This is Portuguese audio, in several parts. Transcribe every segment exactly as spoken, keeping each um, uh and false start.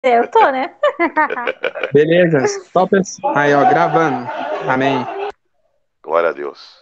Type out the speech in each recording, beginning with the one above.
Eu tô, né? Beleza, só pessoal. Aí, ó, gravando. Amém. Glória a Deus.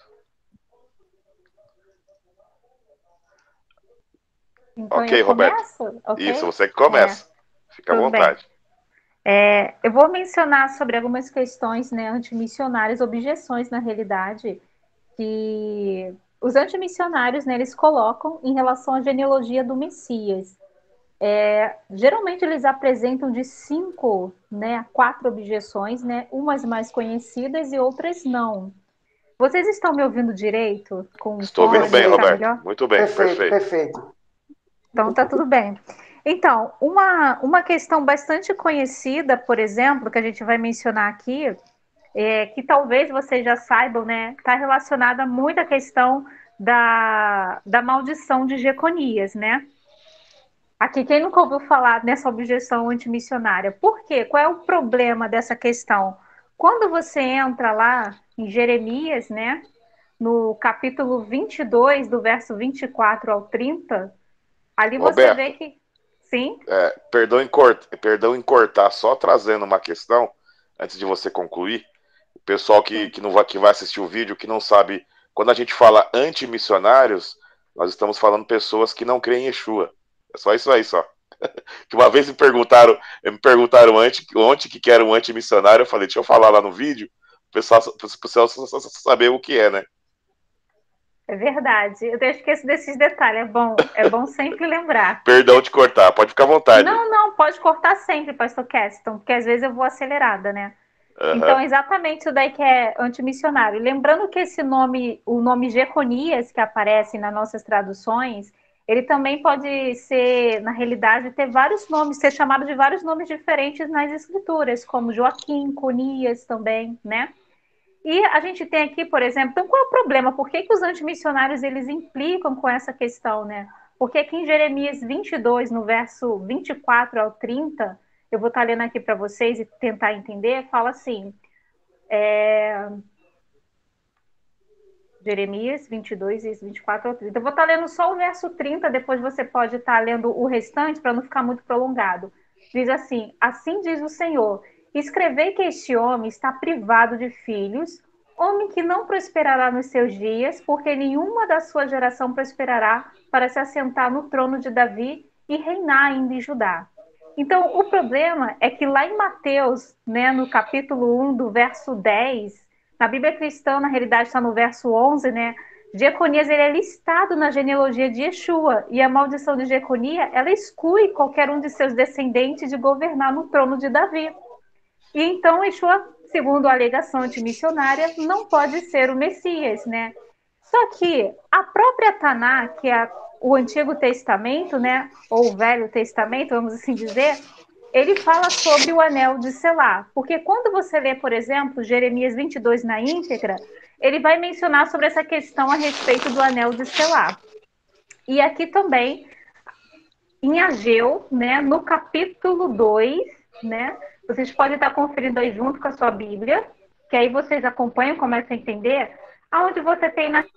Então Ok, eu Roberto. começo, Isso, ok? você que É, começa. Fica à tudo bem. vontade. É, eu vou mencionar sobre algumas questões, né, antimissionárias, objeções na realidade, que os antimissionários, né, eles colocam em relação à genealogia do Messias. É, geralmente eles apresentam de cinco, né, a quatro objeções, né, umas mais conhecidas e outras não. Vocês estão me ouvindo direito? Com Estou ouvindo fone, bem, vai ficar Perfeito, Roberto. melhor? Muito bem, Perfeito, perfeito. perfeito. Então tá tudo bem. Então, uma, uma questão bastante conhecida, por exemplo, que a gente vai mencionar aqui, é, que talvez vocês já saibam, né, está relacionada muito à questão da, da maldição de Jeconias, né? Aqui, quem nunca ouviu falar nessa objeção antimissionária? Por quê? Qual é o problema dessa questão? Quando você entra lá em Jeremias, né, no capítulo vinte e dois, do verso vinte e quatro ao trinta, ali você vê Roberto, que, sim, é, perdão, em cort... perdão em cortar, só trazendo uma questão, antes de você concluir. O pessoal que, sim, que, não vai, que vai assistir o vídeo, que não sabe, quando a gente fala anti-missionários, nós estamos falando pessoas que não creem em Yeshua. É só isso aí, só. Que uma vez me perguntaram, me perguntaram antes, ontem que que era um antimissionário, eu falei, deixa eu falar lá no vídeo, o pessoal, o pessoal saber o que é, né? é verdade. Eu até esqueço desses detalhes. É bom, é bom sempre lembrar. Perdão de cortar, pode ficar à vontade. Não, não, pode cortar sempre, Pastor Keston, porque às vezes eu vou acelerada, né? Então, Uhum. é exatamente isso daí que é antimissionário. Lembrando que esse nome, o nome Jeconias, que aparece nas nossas traduções, ele também pode ser, na realidade, ter vários nomes, ser chamado de vários nomes diferentes nas escrituras, como Joaquim, Conias também, né? E a gente tem aqui, por exemplo, então qual é o problema? Por que, que os antimissionários eles implicam com essa questão, né? Porque aqui em Jeremias vinte e dois, no verso vinte e quatro ao trinta, eu vou estar lendo aqui para vocês e tentar entender, fala assim, Jeremias vinte e dois, vinte e quatro ao trinta. Eu vou estar lendo só o verso trinta, depois você pode estar lendo o restante para não ficar muito prolongado. Diz assim: Assim diz o Senhor: Escrevei que este homem está privado de filhos, homem que não prosperará nos seus dias, porque nenhuma da sua geração prosperará para se assentar no trono de Davi e reinar ainda em Judá. Então, o problema é que lá em Mateus, né, no capítulo um, do verso dez, na Bíblia cristã, na realidade, está no verso onze, né? Jeconias ele é listado na genealogia de Yeshua, e a maldição de Jeconia, ela exclui qualquer um de seus descendentes de governar no trono de Davi. E então Yeshua, segundo a alegação antimissionária, não pode ser o Messias, né? Só que a própria Taná, que é o Antigo Testamento, né, ou o Velho Testamento, vamos assim dizer, ele fala sobre o anel de Selá. Porque quando você lê, por exemplo, Jeremias vinte e dois na íntegra, ele vai mencionar sobre essa questão a respeito do anel de Selá. E aqui também, em Ageu, né, no capítulo dois, né, vocês podem estar conferindo aí junto com a sua Bíblia, que aí vocês acompanham, começam a entender, aonde você tem na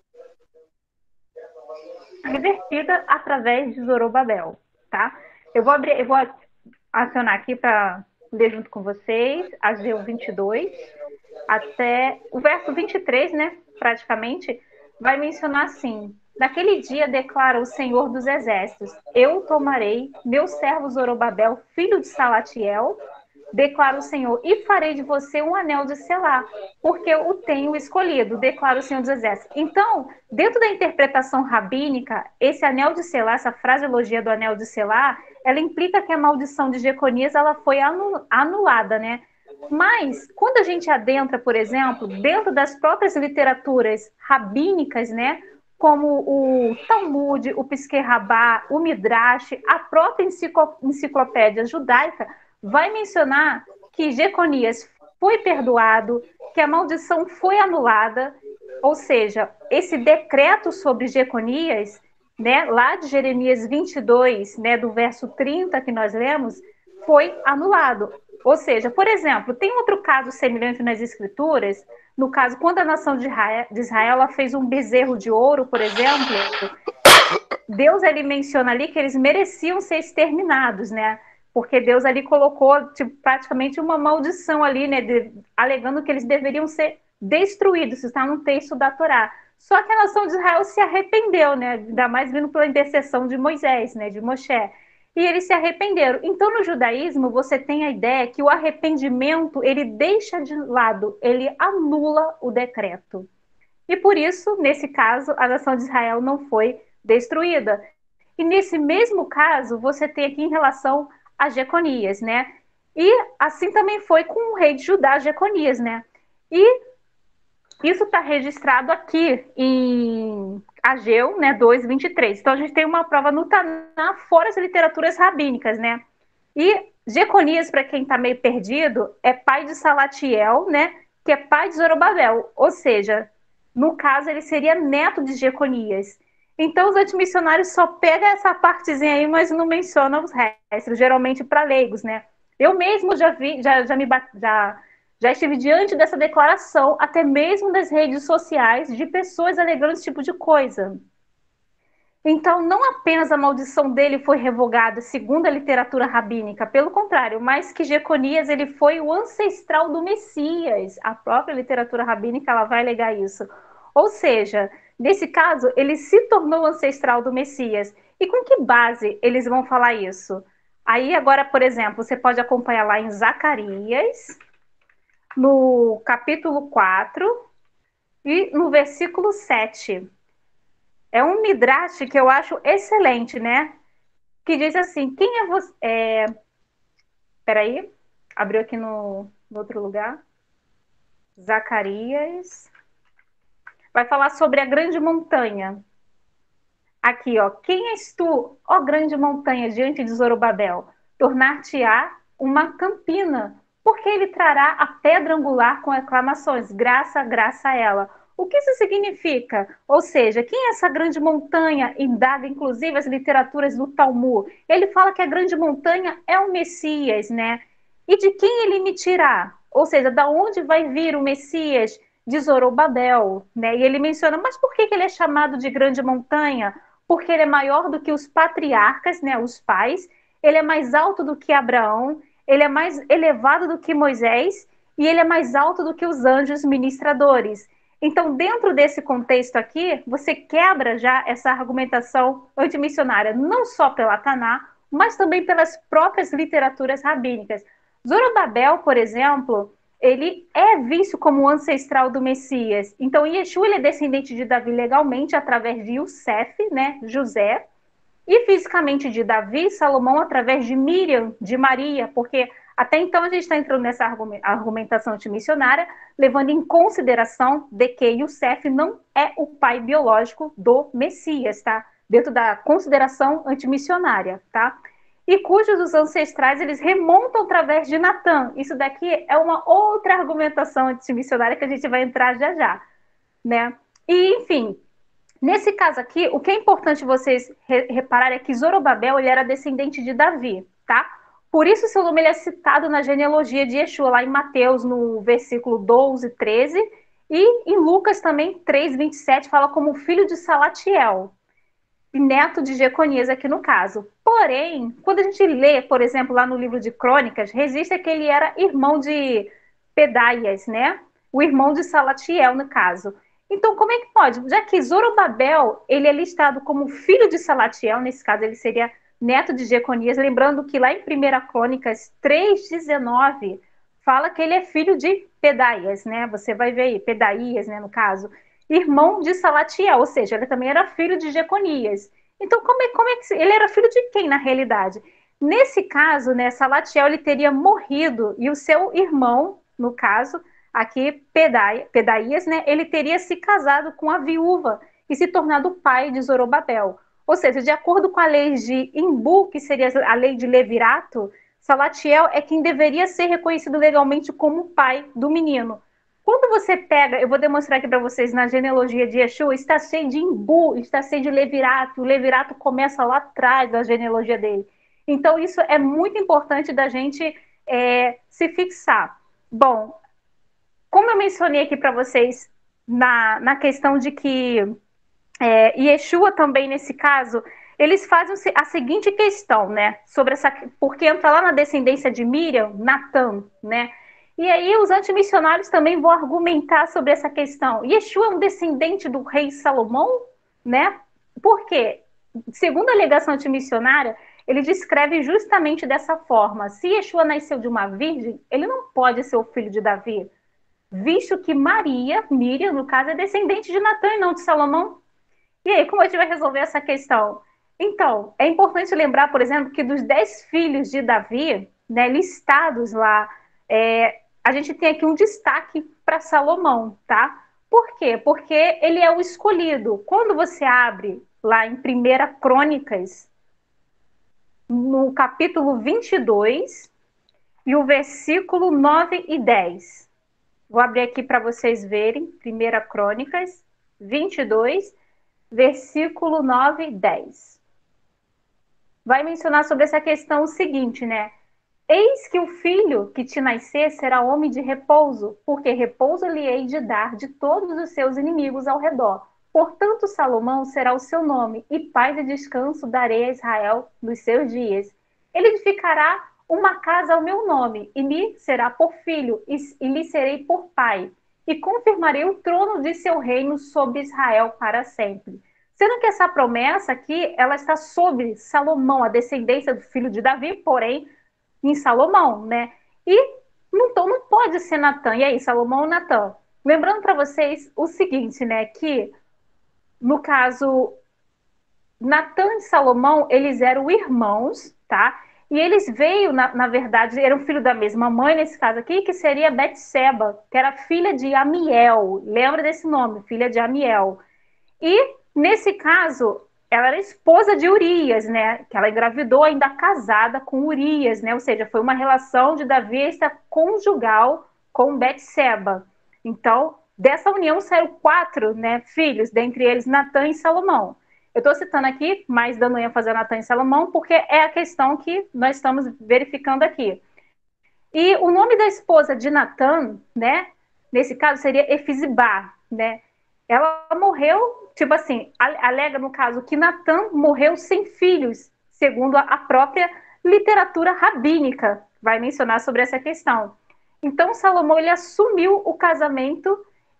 revertida através de Zorobabel, tá? Eu vou abrir, eu vou acionar aqui para ler junto com vocês, Ageu vinte e dois, até o verso vinte e três, né, praticamente, vai mencionar assim: Naquele dia declara o Senhor dos Exércitos: Eu tomarei meu servo Zorobabel, filho de Salatiel, declara o Senhor, e farei de você um anel de selar, porque eu o tenho escolhido, declara o Senhor dos Exércitos. Então, dentro da interpretação rabínica, esse anel de selar, essa fraseologia do anel de selar, ela implica que a maldição de Jeconias ela foi anulada, né? Mas, quando a gente adentra, por exemplo, dentro das próprias literaturas rabínicas, né, como o Talmud, o Piskei Rabá, o Midrash, a própria enciclopédia judaica, vai mencionar que Jeconias foi perdoado, que a maldição foi anulada, ou seja, esse decreto sobre Jeconias, né, lá de Jeremias vinte e dois, né, do verso trinta que nós lemos, foi anulado. Ou seja, por exemplo, tem outro caso semelhante nas escrituras, no caso, quando a nação de Israel, de Israel ela fez um bezerro de ouro, por exemplo, Deus ele menciona ali que eles mereciam ser exterminados, né? porque Deus ali colocou tipo, praticamente uma maldição ali, né, de, alegando que eles deveriam ser destruídos, isso está no texto da Torá. Só que a nação de Israel se arrependeu, né, ainda mais vindo pela intercessão de Moisés, né, de Moshe, e eles se arrependeram. Então, no judaísmo, você tem a ideia que o arrependimento, ele deixa de lado, ele anula o decreto. E por isso, nesse caso, a nação de Israel não foi destruída. E nesse mesmo caso, você tem aqui em relação a Jeconias, né? E assim também foi com o rei de Judá, Jeconias, né? E isso está registrado aqui em Ageu, né, dois, vinte e três. Então a gente tem uma prova no Taná, fora as literaturas rabínicas, né? E Jeconias, para quem está meio perdido, é pai de Salatiel, né? Que é pai de Zorobabel. Ou seja, no caso, ele seria neto de Jeconias. Então, os antimissionários só pegam essa partezinha aí, mas não mencionam os restos, geralmente para leigos, né? Eu mesmo já vi, já, já me já, já estive diante dessa declaração, até mesmo das redes sociais, de pessoas alegando esse tipo de coisa. Então, não apenas a maldição dele foi revogada, segundo a literatura rabínica, pelo contrário, mas que Jeconias ele foi o ancestral do Messias. A própria literatura rabínica ela vai alegar isso. Ou seja, nesse caso, ele se tornou ancestral do Messias. E com que base eles vão falar isso? Aí, agora, por exemplo, você pode acompanhar lá em Zacarias, no capítulo quatro e no versículo sete. É um midrash que eu acho excelente, né? Que diz assim, quem é você... É... Peraí, abriu aqui no, no outro lugar. Zacarias. Vai falar sobre a grande montanha. Aqui, ó. Quem és tu, ó grande montanha, diante de Zorobabel? Tornar-te-á uma campina, porque ele trará a pedra angular com aclamações. Graça, graça a ela. O que isso significa? Ou seja, quem é essa grande montanha? Indaga, inclusive, as literaturas do Talmud. Ele fala que a grande montanha é o Messias, né? E de quem ele me tirar? Ou seja, da onde vai vir o Messias? De Zorobabel, né? E ele menciona, mas por que ele é chamado de grande montanha? Porque ele é maior do que os patriarcas, né? Os pais. Ele é mais alto do que Abraão. Ele é mais elevado do que Moisés. E ele é mais alto do que os anjos ministradores. Então, dentro desse contexto aqui, você quebra já essa argumentação antimissionária, não só pela Taná, mas também pelas próprias literaturas rabínicas. Zorobabel, por exemplo, ele é visto como ancestral do Messias. Então, Yeshua ele é descendente de Davi legalmente através de Yosef, né, José, e fisicamente de Davi, Salomão através de Miriam, de Maria, porque até então a gente está entrando nessa argumentação antimissionária, levando em consideração de que Yosef não é o pai biológico do Messias, tá? Dentro da consideração antimissionária, tá? E cujos os ancestrais eles remontam através de Natã. Isso daqui é uma outra argumentação antimissionária que a gente vai entrar já já, né? E, enfim, nesse caso aqui, o que é importante vocês re repararem é que Zorobabel ele era descendente de Davi, tá? Por isso seu nome ele é citado na genealogia de Yeshua, lá em Mateus, no versículo doze, treze, e em Lucas também, três, vinte e sete, fala como filho de Salatiel, e neto de Jeconias aqui no caso. Porém, quando a gente lê, por exemplo, lá no livro de Crônicas, registra que ele era irmão de Pedaias, né? O irmão de Salatiel, no caso. Então, como é que pode? Já que Zorobabel, ele é listado como filho de Salatiel, nesse caso ele seria neto de Jeconias, lembrando que lá em primeira Crônicas três, dezenove, fala que ele é filho de Pedaias, né? Você vai ver aí, Pedaias, né, no caso. Irmão de Salatiel, ou seja, ele também era filho de Jeconias. Então, como é, como é que... Ele era filho de quem, na realidade? Nesse caso, né, Salatiel, ele teria morrido, e o seu irmão, no caso, aqui, Pedaias, né, ele teria se casado com a viúva e se tornado pai de Zorobabel. Ou seja, de acordo com a lei de Imbu, que seria a lei de Levirato, Salatiel é quem deveria ser reconhecido legalmente como pai do menino. Quando você pega, eu vou demonstrar aqui para vocês na genealogia de Yeshua, está cheio de Imbu, está cheio de Levirato, o Levirato começa lá atrás da genealogia dele. Então isso é muito importante da gente é, se fixar. Bom, como eu mencionei aqui para vocês na, na questão de que é, Yeshua também nesse caso, eles fazem a seguinte questão, né? Sobre essa, porque entra lá na descendência de Miriam, Natã, né? E aí os antimissionários também vão argumentar sobre essa questão. Yeshua é um descendente do rei Salomão, né? Por quê? Segundo a alegação antimissionária, ele descreve justamente dessa forma. Se Yeshua nasceu de uma virgem, ele não pode ser o filho de Davi, visto que Maria, Miriam, no caso, é descendente de Natã e não de Salomão. E aí, como a gente vai resolver essa questão? Então, é importante lembrar, por exemplo, que dos dez filhos de Davi, né, listados lá, é, a gente tem aqui um destaque para Salomão, tá? Por quê? Porque ele é o escolhido. Quando você abre lá em Primeira Crônicas, no capítulo vinte e dois, e o versículo nove e dez. Vou abrir aqui para vocês verem, Primeira Crônicas, vinte e dois, versículo nove e dez. Vai mencionar sobre essa questão o seguinte, né? Eis que o filho que te nascer será homem de repouso, porque repouso lhe hei de dar de todos os seus inimigos ao redor. Portanto, Salomão será o seu nome, e paz e descanso darei a Israel nos seus dias. Ele edificará uma casa ao meu nome, e me será por filho, e, e lhe serei por pai. E confirmarei o trono de seu reino sobre Israel para sempre. Sendo que essa promessa aqui, ela está sobre Salomão, a descendência do filho de Davi, porém, em Salomão, né? E não, não pode ser Natã. E aí, Salomão ou Natã? Lembrando para vocês o seguinte, né? Que, no caso, Natã e Salomão, eles eram irmãos, tá? E eles veio, na, na verdade, eram filho da mesma mãe, nesse caso aqui, que seria Betseba, que era filha de Amiel. Lembra desse nome? Filha de Amiel. E, nesse caso, ela era esposa de Urias, né? Que ela engravidou ainda casada com Urias, né? Ou seja, foi uma relação de Davi extraconjugal com Betseba. Então, dessa união saíram quatro, né, filhos, dentre eles Natã e Salomão. Eu estou citando aqui, mas dando ênfase a Natã e Salomão, porque é a questão que nós estamos verificando aqui. E o nome da esposa de Natã, né? Nesse caso seria Efizibá, né? Ela morreu, tipo assim, alega no caso que Natã morreu sem filhos, segundo a própria literatura rabínica, vai mencionar sobre essa questão. Então, Salomão, ele assumiu o casamento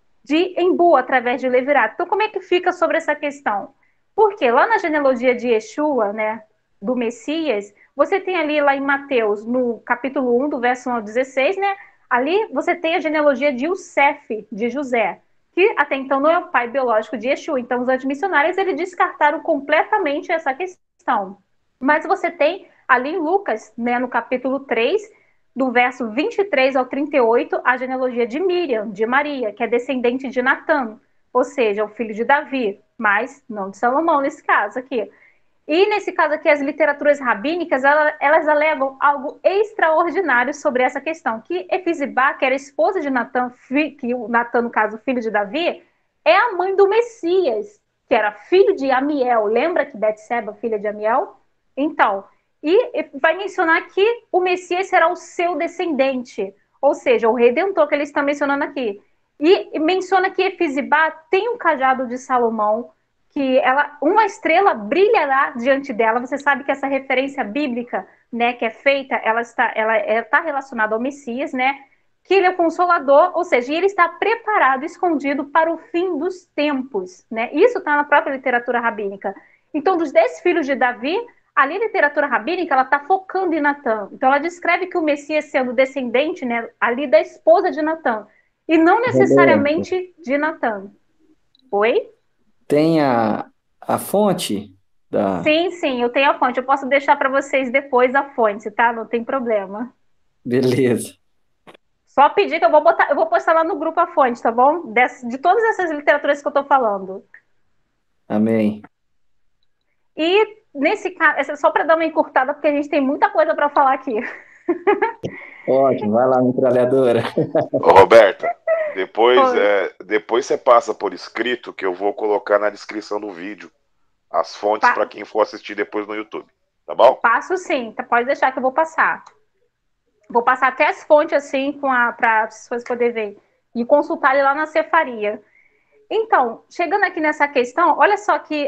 de Embu, através de Levirato. Então, como é que fica sobre essa questão? Porque lá na genealogia de Yeshua, né, do Messias, você tem ali lá em Mateus, no capítulo um, do verso um ao dezesseis, né, ali você tem a genealogia de Yosef, de José, que até então não é o pai biológico de Yeshua. Então, os antimissionários, eles descartaram completamente essa questão. Mas você tem ali em Lucas, né, no capítulo três, do verso vinte e três ao trinta e oito, a genealogia de Miriam, de Maria, que é descendente de Natã, ou seja, o filho de Davi, mas não de Salomão nesse caso aqui. E nesse caso aqui, as literaturas rabínicas, elas, elas alegam algo extraordinário sobre essa questão, que Efizibá, que era esposa de Natã, que o Natã, no caso, filho de Davi, é a mãe do Messias, que era filho de Amiel. Lembra que Betseba, filha de Amiel? Então, e vai mencionar que o Messias será o seu descendente, ou seja, o Redentor que ele está mencionando aqui. E menciona que Efizibá tem um cajado de Salomão, que ela, uma estrela brilhará diante dela. Você sabe que essa referência bíblica, né, que é feita, ela está, ela está relacionada ao Messias, né, que ele é o Consolador, ou seja, ele está preparado, escondido para o fim dos tempos, né? Isso está na própria literatura rabínica. Então, dos dez filhos de Davi, ali a literatura rabínica, ela está focando em Natã. Então, ela descreve que o Messias sendo descendente, né, ali da esposa de Natã, e não necessariamente de Natã. Oi? Tem a, a fonte da... Sim, sim, eu tenho a fonte. Eu posso deixar para vocês depois a fonte, tá? Não tem problema. Beleza. Só pedir que eu vou botar, eu vou postar lá no grupo a fonte, tá bom? De, de todas essas literaturas que eu estou falando. Amém. E nesse caso, só para dar uma encurtada, porque a gente tem muita coisa para falar aqui. Ótimo, vai lá, metralhadora. Ô, Roberta, depois, é, depois você passa por escrito, que eu vou colocar na descrição do vídeo as fontes para quem for assistir depois no YouTube, tá bom? Passo sim, tá, pode deixar que eu vou passar. Vou passar até as fontes assim para as pessoas poderem ver e consultar ele lá na cefaria. Então, chegando aqui nessa questão, olha só que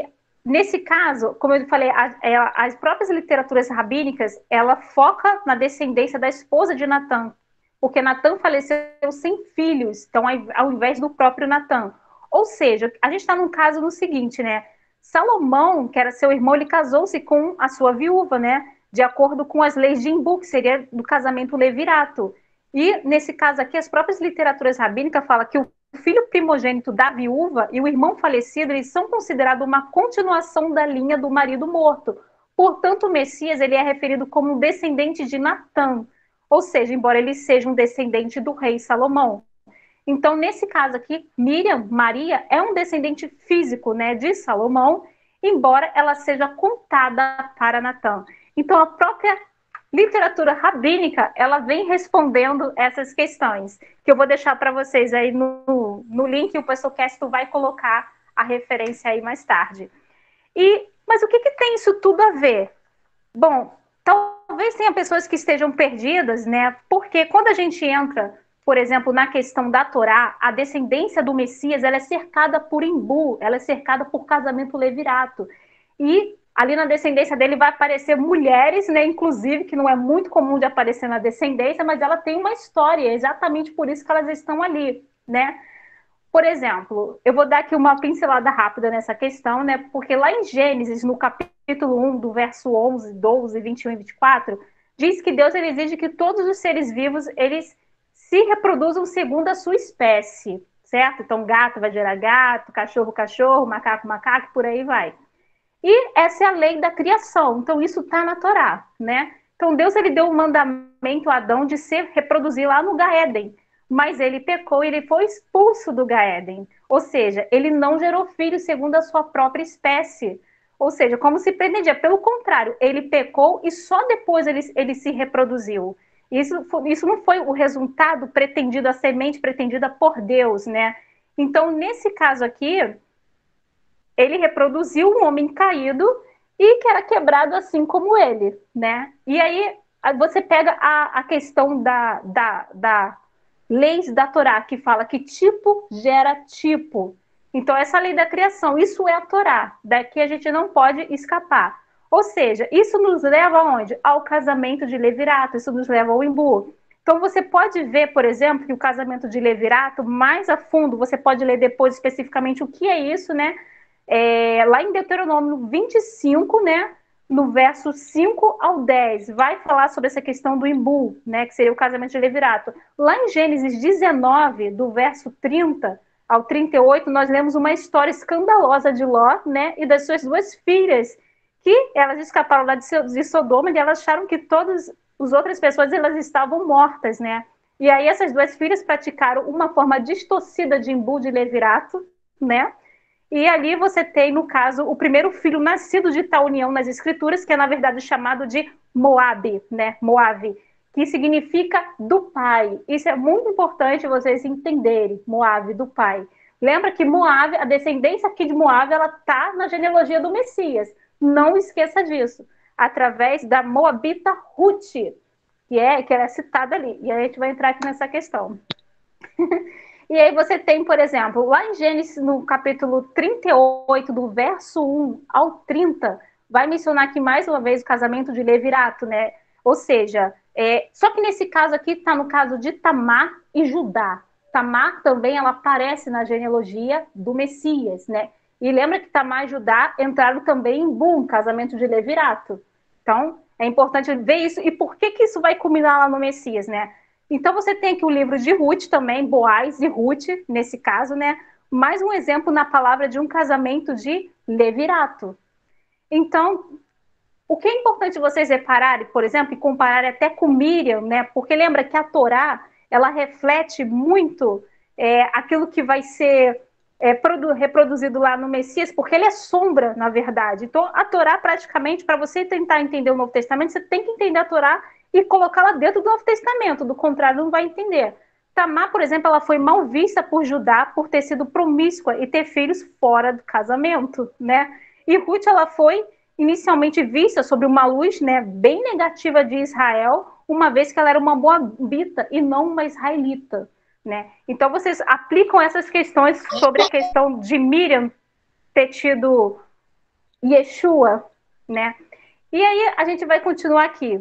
nesse caso, como eu falei, a, a, as próprias literaturas rabínicas, ela foca na descendência da esposa de Natã, porque Natã faleceu sem filhos, então ao invés do próprio Natã. Ou seja, a gente está num caso no seguinte, né? Salomão, que era seu irmão, ele casou-se com a sua viúva, né? De acordo com as leis de Imbu, que seria do casamento levirato. E, nesse caso aqui, as próprias literaturas rabínicas falam que o filho primogênito da viúva e o irmão falecido, eles são considerados uma continuação da linha do marido morto. Portanto, o Messias, ele é referido como um descendente de Natã, ou seja, embora ele seja um descendente do rei Salomão. Então, nesse caso aqui, Miriam, Maria, é um descendente físico, né, de Salomão, embora ela seja contada para Natã. Então, a própria literatura rabínica, ela vem respondendo essas questões, que eu vou deixar para vocês aí no, no link, o PessoCast vai colocar a referência aí mais tarde. E, mas o que, que tem isso tudo a ver? Bom, talvez tenha pessoas que estejam perdidas, né? Porque quando a gente entra, por exemplo, na questão da Torá, a descendência do Messias, ela é cercada por imbu, ela é cercada por casamento levirato. E ali na descendência dele vai aparecer mulheres, né, inclusive, que não é muito comum de aparecer na descendência, mas ela tem uma história, exatamente por isso que elas estão ali, né? Por exemplo, eu vou dar aqui uma pincelada rápida nessa questão, né, porque lá em Gênesis, no capítulo um, do verso onze, doze, vinte e um e vinte e quatro, diz que Deus ele exige que todos os seres vivos, eles se reproduzam segundo a sua espécie, certo? Então, gato vai gerar gato, cachorro, cachorro, macaco, macaco, por aí vai. E essa é a lei da criação. Então, isso está na Torá, né? Então, Deus ele deu um mandamento a Adão de se reproduzir lá no Gaéden. Mas ele pecou e ele foi expulso do Gaéden. Ou seja, ele não gerou filhos segundo a sua própria espécie. Ou seja, como se pretendia. Pelo contrário, ele pecou e só depois ele, ele se reproduziu. Isso, isso não foi o resultado pretendido, a semente pretendida por Deus, né? Então, nesse caso aqui, ele reproduziu um homem caído e que era quebrado assim como ele, né? E aí você pega a, a questão da, da, da leis da Torá, que fala que tipo gera tipo. Então, essa lei da criação, isso é a Torá. Daqui a gente não pode escapar. Ou seja, isso nos leva aonde? Ao casamento de levirato, isso nos leva ao imbu. Então, você pode ver, por exemplo, que o casamento de levirato, mais a fundo, você pode ler depois especificamente o que é isso, né? É, lá em Deuteronômio vinte e cinco, né, no verso cinco ao dez, vai falar sobre essa questão do imbu, né, que seria o casamento de levirato. Lá em Gênesis dezenove, do verso trinta ao trinta e oito, nós lemos uma história escandalosa de Ló, né, e das suas duas filhas, que elas escaparam lá de Sodoma e elas acharam que todas as outras pessoas elas estavam mortas, né. E aí essas duas filhas praticaram uma forma distorcida de imbu de levirato, né. E ali você tem, no caso, o primeiro filho nascido de tal união nas escrituras, que é, na verdade, chamado de Moabe, né? Moabe, que significa do pai. Isso é muito importante vocês entenderem, Moabe, do pai. Lembra que Moabe, a descendência aqui de Moabe, ela está na genealogia do Messias. Não esqueça disso. Através da Moabita Ruth, que é, que é citada ali. E aí a gente vai entrar aqui nessa questão. E aí você tem, por exemplo, lá em Gênesis, no capítulo trinta e oito, do verso um ao trinta, vai mencionar aqui mais uma vez o casamento de levirato, né? Ou seja, é, só que nesse caso aqui está no caso de Tamar e Judá. Tamar também ela aparece na genealogia do Messias, né? E lembra que Tamar e Judá entraram também em Bum, casamento de levirato. Então, é importante ver isso. E por que que isso vai culminar lá no Messias, né? Então, você tem aqui o livro de Ruth também, Boaz e Ruth, nesse caso, né? Mais um exemplo na palavra de um casamento de levirato. Então, o que é importante vocês repararem, por exemplo, e compararem até com Miriam, né? Porque lembra que a Torá, ela reflete muito é, aquilo que vai ser é, reproduzido lá no Messias, porque ele é sombra, na verdade. Então, a Torá, praticamente, para você tentar entender o Novo Testamento, você tem que entender a Torá e colocá-la dentro do Novo Testamento, do contrário, não vai entender. Tamar, por exemplo, ela foi mal vista por Judá por ter sido promíscua e ter filhos fora do casamento, né? E Ruth, ela foi inicialmente vista sob uma luz, né, bem negativa de Israel, uma vez que ela era uma moabita e não uma israelita, né? Então, vocês aplicam essas questões sobre a questão de Miriam ter tido Yeshua, né? E aí a gente vai continuar aqui.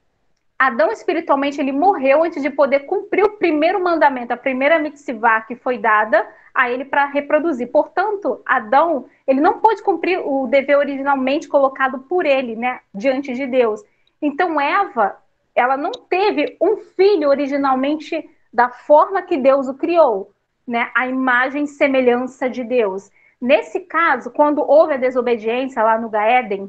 Adão, espiritualmente, ele morreu antes de poder cumprir o primeiro mandamento, a primeira mitzvah que foi dada a ele para reproduzir. Portanto, Adão, ele não pôde cumprir o dever originalmente colocado por ele, né, diante de Deus. Então, Eva, ela não teve um filho originalmente da forma que Deus o criou, né, a imagem e semelhança de Deus. Nesse caso, quando houve a desobediência lá no Gaéden,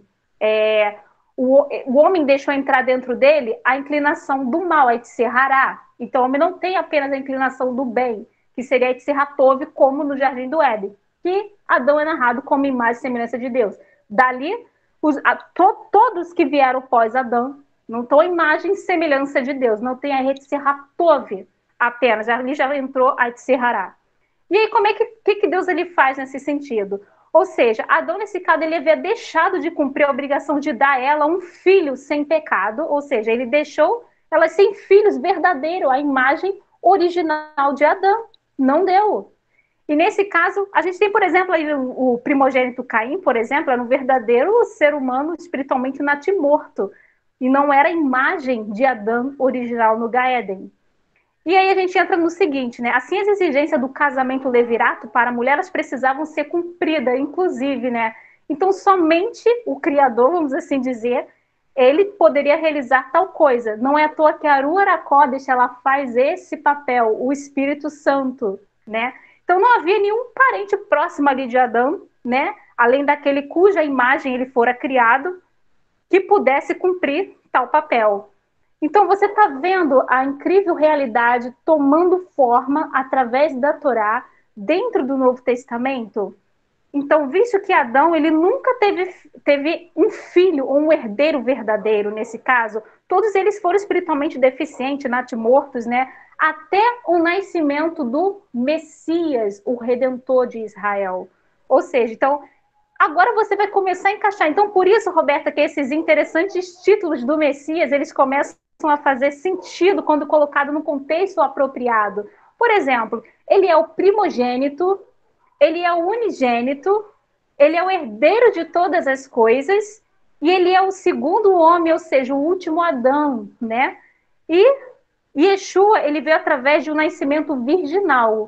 é, o, o homem deixou entrar dentro dele a inclinação do mal, a Etserhará. Então, o homem não tem apenas a inclinação do bem, que seria a Etserhatov, como no Jardim do Éden, que Adão é narrado como imagem e semelhança de Deus. Dali, os, a, to, todos que vieram pós Adão não estão imagem e semelhança de Deus, não tem a Etserhatov apenas, ali já entrou a Etserhará. E aí, como é que, que, que Deus ele faz nesse sentido? Ou seja, Adão, nesse caso, ele havia deixado de cumprir a obrigação de dar a ela um filho sem pecado, ou seja, ele deixou ela sem filhos verdadeiro, a imagem original de Adão. Não deu. E nesse caso, a gente tem, por exemplo, aí o, o primogênito Caim, por exemplo, era um verdadeiro ser humano espiritualmente natimorto, e não era a imagem de Adão original no Gaéden. E aí a gente entra no seguinte, né? Assim, as exigências do casamento levirato para a mulher, elas precisavam ser cumpridas, inclusive, né? Então, somente o Criador, vamos assim dizer, ele poderia realizar tal coisa. Não é à toa que a Ruach HaKodesh, ela faz esse papel, o Espírito Santo, né? Então, não havia nenhum parente próximo ali de Adão, né? Além daquele cuja imagem ele fora criado, que pudesse cumprir tal papel. Então, você está vendo a incrível realidade tomando forma através da Torá dentro do Novo Testamento? Então, visto que Adão ele nunca teve, teve um filho ou um herdeiro verdadeiro nesse caso, todos eles foram espiritualmente deficientes, natimortos, né? Até o nascimento do Messias, o Redentor de Israel. Ou seja, então, agora você vai começar a encaixar. Então, por isso, Roberta, que esses interessantes títulos do Messias, eles começam a fazer sentido quando colocado no contexto apropriado. Por exemplo, ele é o primogênito, ele é o unigênito, ele é o herdeiro de todas as coisas, e ele é o segundo homem, ou seja, o último Adão, né? E Yeshua, ele veio através de um nascimento virginal.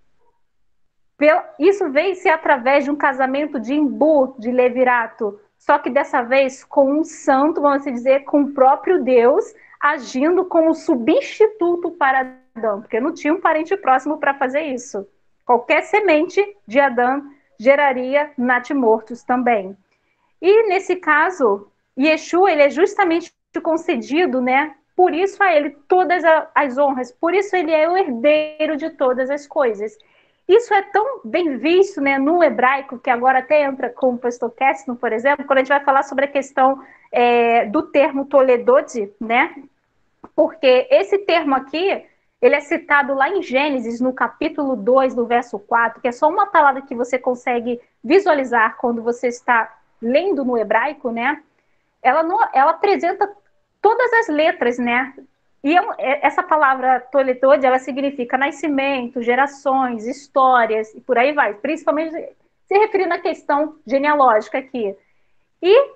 Isso veio ser através de um casamento de imbu, de levirato, só que dessa vez com um santo, vamos dizer, com o próprio Deus, agindo como substituto para Adão, porque não tinha um parente próximo para fazer isso. Qualquer semente de Adão geraria natimortos também. E nesse caso, Yeshua, ele é justamente concedido, né? Por isso a ele todas as honras, por isso ele é o herdeiro de todas as coisas. Isso é tão bem visto, né, no hebraico, que agora até entra com o pastor Kessler, por exemplo, quando a gente vai falar sobre a questão é, do termo Toledode, né? Porque esse termo aqui, ele é citado lá em Gênesis, no capítulo dois, do verso quatro, que é só uma palavra que você consegue visualizar quando você está lendo no hebraico, né? Ela, não, ela apresenta todas as letras, né? E essa palavra Toledode, ela significa nascimento, gerações, histórias, e por aí vai. Principalmente se referindo à questão genealógica aqui. E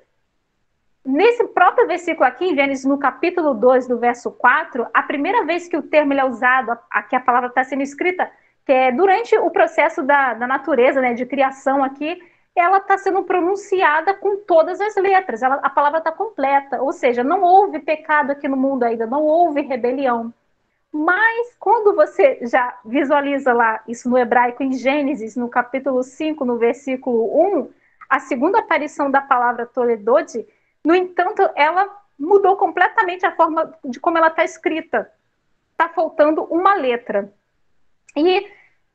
nesse próprio versículo aqui, em Gênesis, no capítulo dois, do verso quatro, a primeira vez que o termo ele é usado, aqui a palavra está sendo escrita, que é durante o processo da, da natureza, né, de criação aqui, ela está sendo pronunciada com todas as letras, ela, a palavra está completa, ou seja, não houve pecado aqui no mundo ainda, não houve rebelião. Mas quando você já visualiza lá isso no hebraico, em Gênesis, no capítulo cinco, no versículo um, a segunda aparição da palavra Toledode, no entanto, ela mudou completamente a forma de como ela está escrita. Está faltando uma letra. E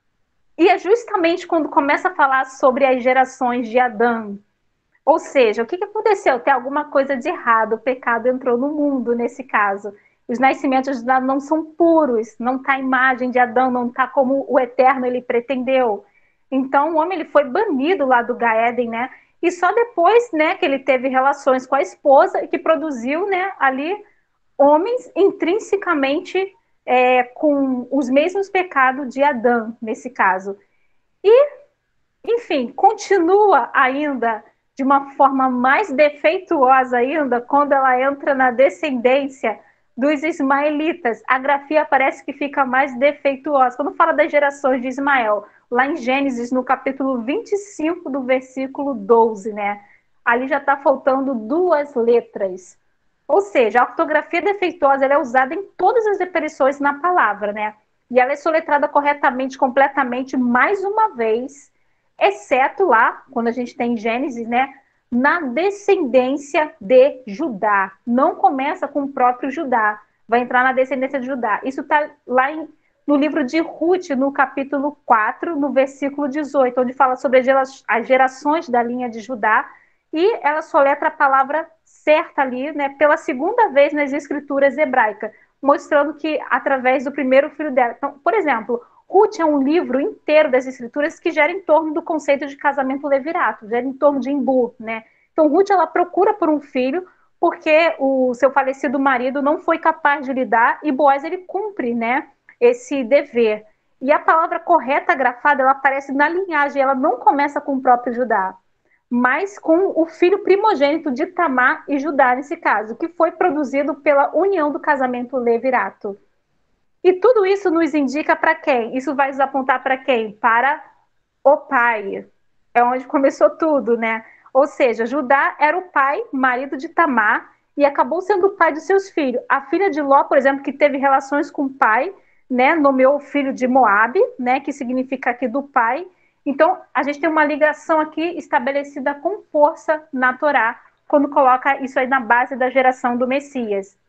E é justamente quando começa a falar sobre as gerações de Adão. Ou seja, o que, que aconteceu? Tem alguma coisa de errado, o pecado entrou no mundo nesse caso. Os nascimentos de Adão não são puros, não está a imagem de Adão, não está como o Eterno ele pretendeu. Então o homem ele foi banido lá do Gaéden, né? E só depois, né, que ele teve relações com a esposa e que produziu, né, ali homens intrinsecamente É, com os mesmos pecados de Adão, nesse caso. E, enfim, continua ainda de uma forma mais defeituosa ainda, quando ela entra na descendência dos ismaelitas. A grafia parece que fica mais defeituosa. Quando fala das gerações de Ismael, lá em Gênesis, no capítulo vinte e cinco, do versículo doze, né? Ali já está faltando duas letras. Ou seja, a ortografia defeituosa ela é usada em todas as repetições na palavra, né? E ela é soletrada corretamente, completamente, mais uma vez, exceto lá, quando a gente tem Gênesis, né? Na descendência de Judá. Não começa com o próprio Judá, vai entrar na descendência de Judá. Isso está lá em, no livro de Ruth, no capítulo quatro, no versículo dezoito, onde fala sobre as gerações da linha de Judá, e ela soletra a palavra certa ali, né, pela segunda vez nas escrituras hebraicas, mostrando que através do primeiro filho dela. Então, por exemplo, Ruth é um livro inteiro das escrituras que gira em torno do conceito de casamento levirato, gira em torno de Imbu, né? Então, Ruth, ela procura por um filho porque o seu falecido marido não foi capaz de lhe dar, e Boaz, ele cumpre, né, esse dever. E a palavra correta grafada, ela aparece na linhagem, ela não começa com o próprio Judá, mas com o filho primogênito de Tamar e Judá, nesse caso, que foi produzido pela união do casamento levirato. E tudo isso nos indica para quem? Isso vai nos apontar para quem? Para o pai. É onde começou tudo, né? Ou seja, Judá era o pai, marido de Tamar, e acabou sendo o pai dos seus filhos. A filha de Ló, por exemplo, que teve relações com o pai, né, nomeou o filho de Moabe, né, que significa aqui do pai. Então, a gente tem uma ligação aqui estabelecida com força na Torá, quando coloca isso aí na base da geração do Messias.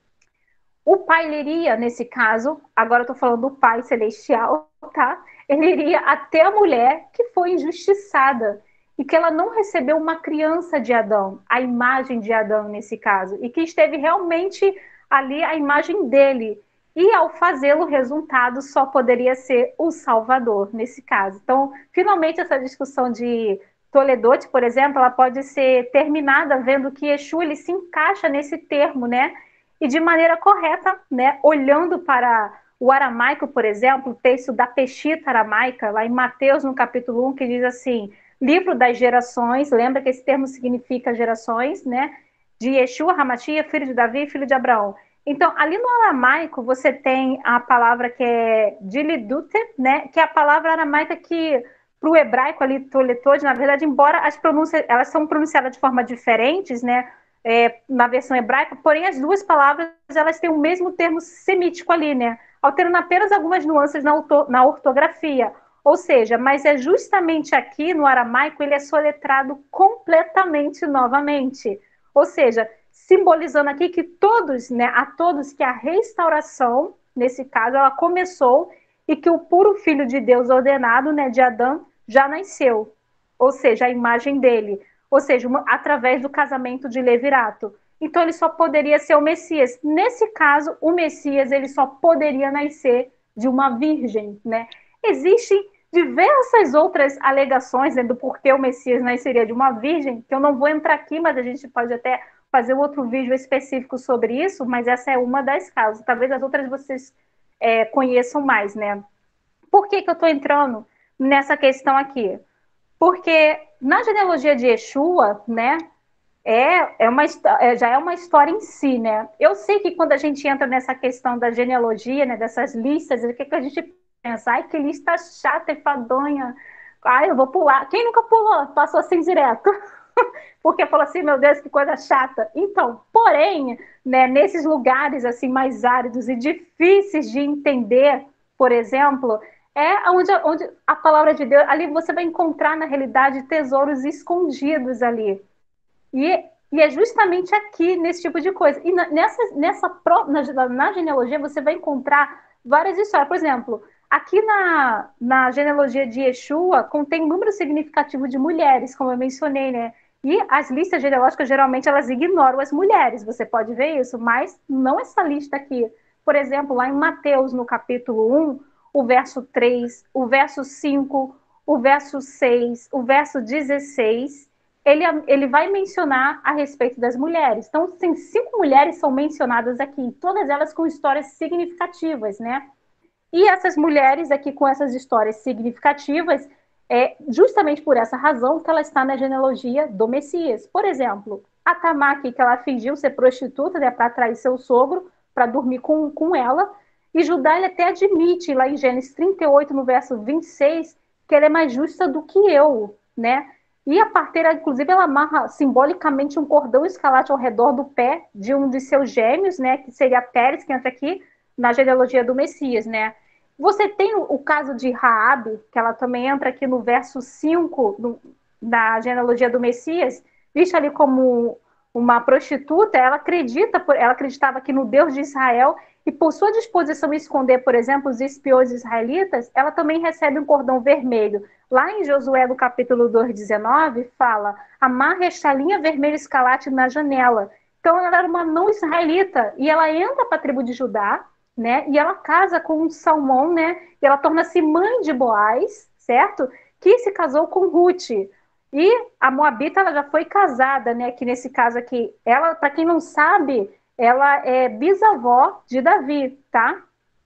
O pai, ele iria, nesse caso, agora eu estou falando do pai celestial, tá? Ele iria até a mulher que foi injustiçada e que ela não recebeu uma criança de Adão, a imagem de Adão nesse caso, e que esteve realmente ali a imagem dele. E ao fazê-lo, o resultado só poderia ser o Salvador, nesse caso. Então, finalmente, essa discussão de Toledote, por exemplo, ela pode ser terminada vendo que Yeshua ele se encaixa nesse termo, né? E de maneira correta, né? Olhando para o aramaico, por exemplo, o texto da Peshita aramaica, lá em Mateus, no capítulo um, que diz assim, livro das gerações, lembra que esse termo significa gerações, né? De Yeshua, Hamashia, filho de Davi, filho de Abraão. Então, ali no aramaico, você tem a palavra que é dilidute, né? Que é a palavra aramaica que, para o hebraico ali, toletode, na verdade, embora as pronúncias, elas são pronunciadas de forma diferentes, né? É, na versão hebraica, porém as duas palavras elas têm o mesmo termo semítico ali, né? Alterando apenas algumas nuances na, na ortografia. Ou seja, mas é justamente aqui no aramaico ele é soletrado completamente novamente. Ou seja, simbolizando aqui que todos, né, a todos que a restauração, nesse caso, ela começou e que o puro Filho de Deus ordenado, né, de Adão, já nasceu. Ou seja, a imagem dele. Ou seja, uma, através do casamento de Levirato. Então, ele só poderia ser o Messias. Nesse caso, o Messias ele só poderia nascer de uma virgem, né? Existem diversas outras alegações, né, do porquê o Messias nasceria de uma virgem, que eu não vou entrar aqui, mas a gente pode até fazer outro vídeo específico sobre isso, mas essa é uma das causas. Talvez as outras vocês é, conheçam mais, né? Por que que eu estou entrando nessa questão aqui? Porque na genealogia de Yeshua, né, é, é uma, é, já é uma história em si, né? Eu sei que quando a gente entra nessa questão da genealogia, né, dessas listas, o que, que a gente pensa? Ai, que lista chata e fadonha. Ai, eu vou pular. Quem nunca pulou? Passou assim direto. Porque falou assim, meu Deus, que coisa chata. Então, porém, né, nesses lugares assim mais áridos e difíceis de entender, por exemplo, é onde, onde a palavra de Deus, ali você vai encontrar, na realidade, tesouros escondidos ali. E, e é justamente aqui, nesse tipo de coisa. E na, nessa, nessa na, na genealogia, você vai encontrar várias histórias. Por exemplo, aqui na, na genealogia de Yeshua, contém um número significativo de mulheres, como eu mencionei, né? E as listas genealógicas, geralmente, elas ignoram as mulheres. Você pode ver isso, mas não essa lista aqui. Por exemplo, lá em Mateus, no capítulo um, o verso três, o verso cinco, o verso seis, o verso dezesseis, ele, ele vai mencionar a respeito das mulheres. Então, tem cinco mulheres são mencionadas aqui, todas elas com histórias significativas, né? E essas mulheres aqui com essas histórias significativas, é justamente por essa razão que ela está na genealogia do Messias. Por exemplo, a Tamar, que ela fingiu ser prostituta, né, para atrair seu sogro, para dormir com, com ela, e Judá ele até admite, lá em Gênesis trinta e oito, no verso vinte e seis, que ela é mais justa do que eu, né? E a parteira, inclusive, ela amarra simbolicamente um cordão escarlate ao redor do pé de um de seus gêmeos, né? Que seria Pérez, que entra aqui na genealogia do Messias, né? Você tem o, o caso de Raabe, que ela também entra aqui no verso cinco no, da genealogia do Messias, vista ali como uma prostituta. Ela acredita, ela acreditava aqui no Deus de Israel, e por sua disposição em esconder, por exemplo, os espiões israelitas, ela também recebe um cordão vermelho. Lá em Josué, no capítulo dois, dezenove, fala: amarre esta linha vermelha escarlate na janela. Então ela era uma não israelita, e ela entra para a tribo de Judá, né? E ela casa com um Salmão, né? E ela torna-se mãe de Boaz, certo? Que se casou com Ruth. E a Moabita, ela já foi casada, né? Que nesse caso aqui, ela, para quem não sabe, ela é bisavó de Davi, tá?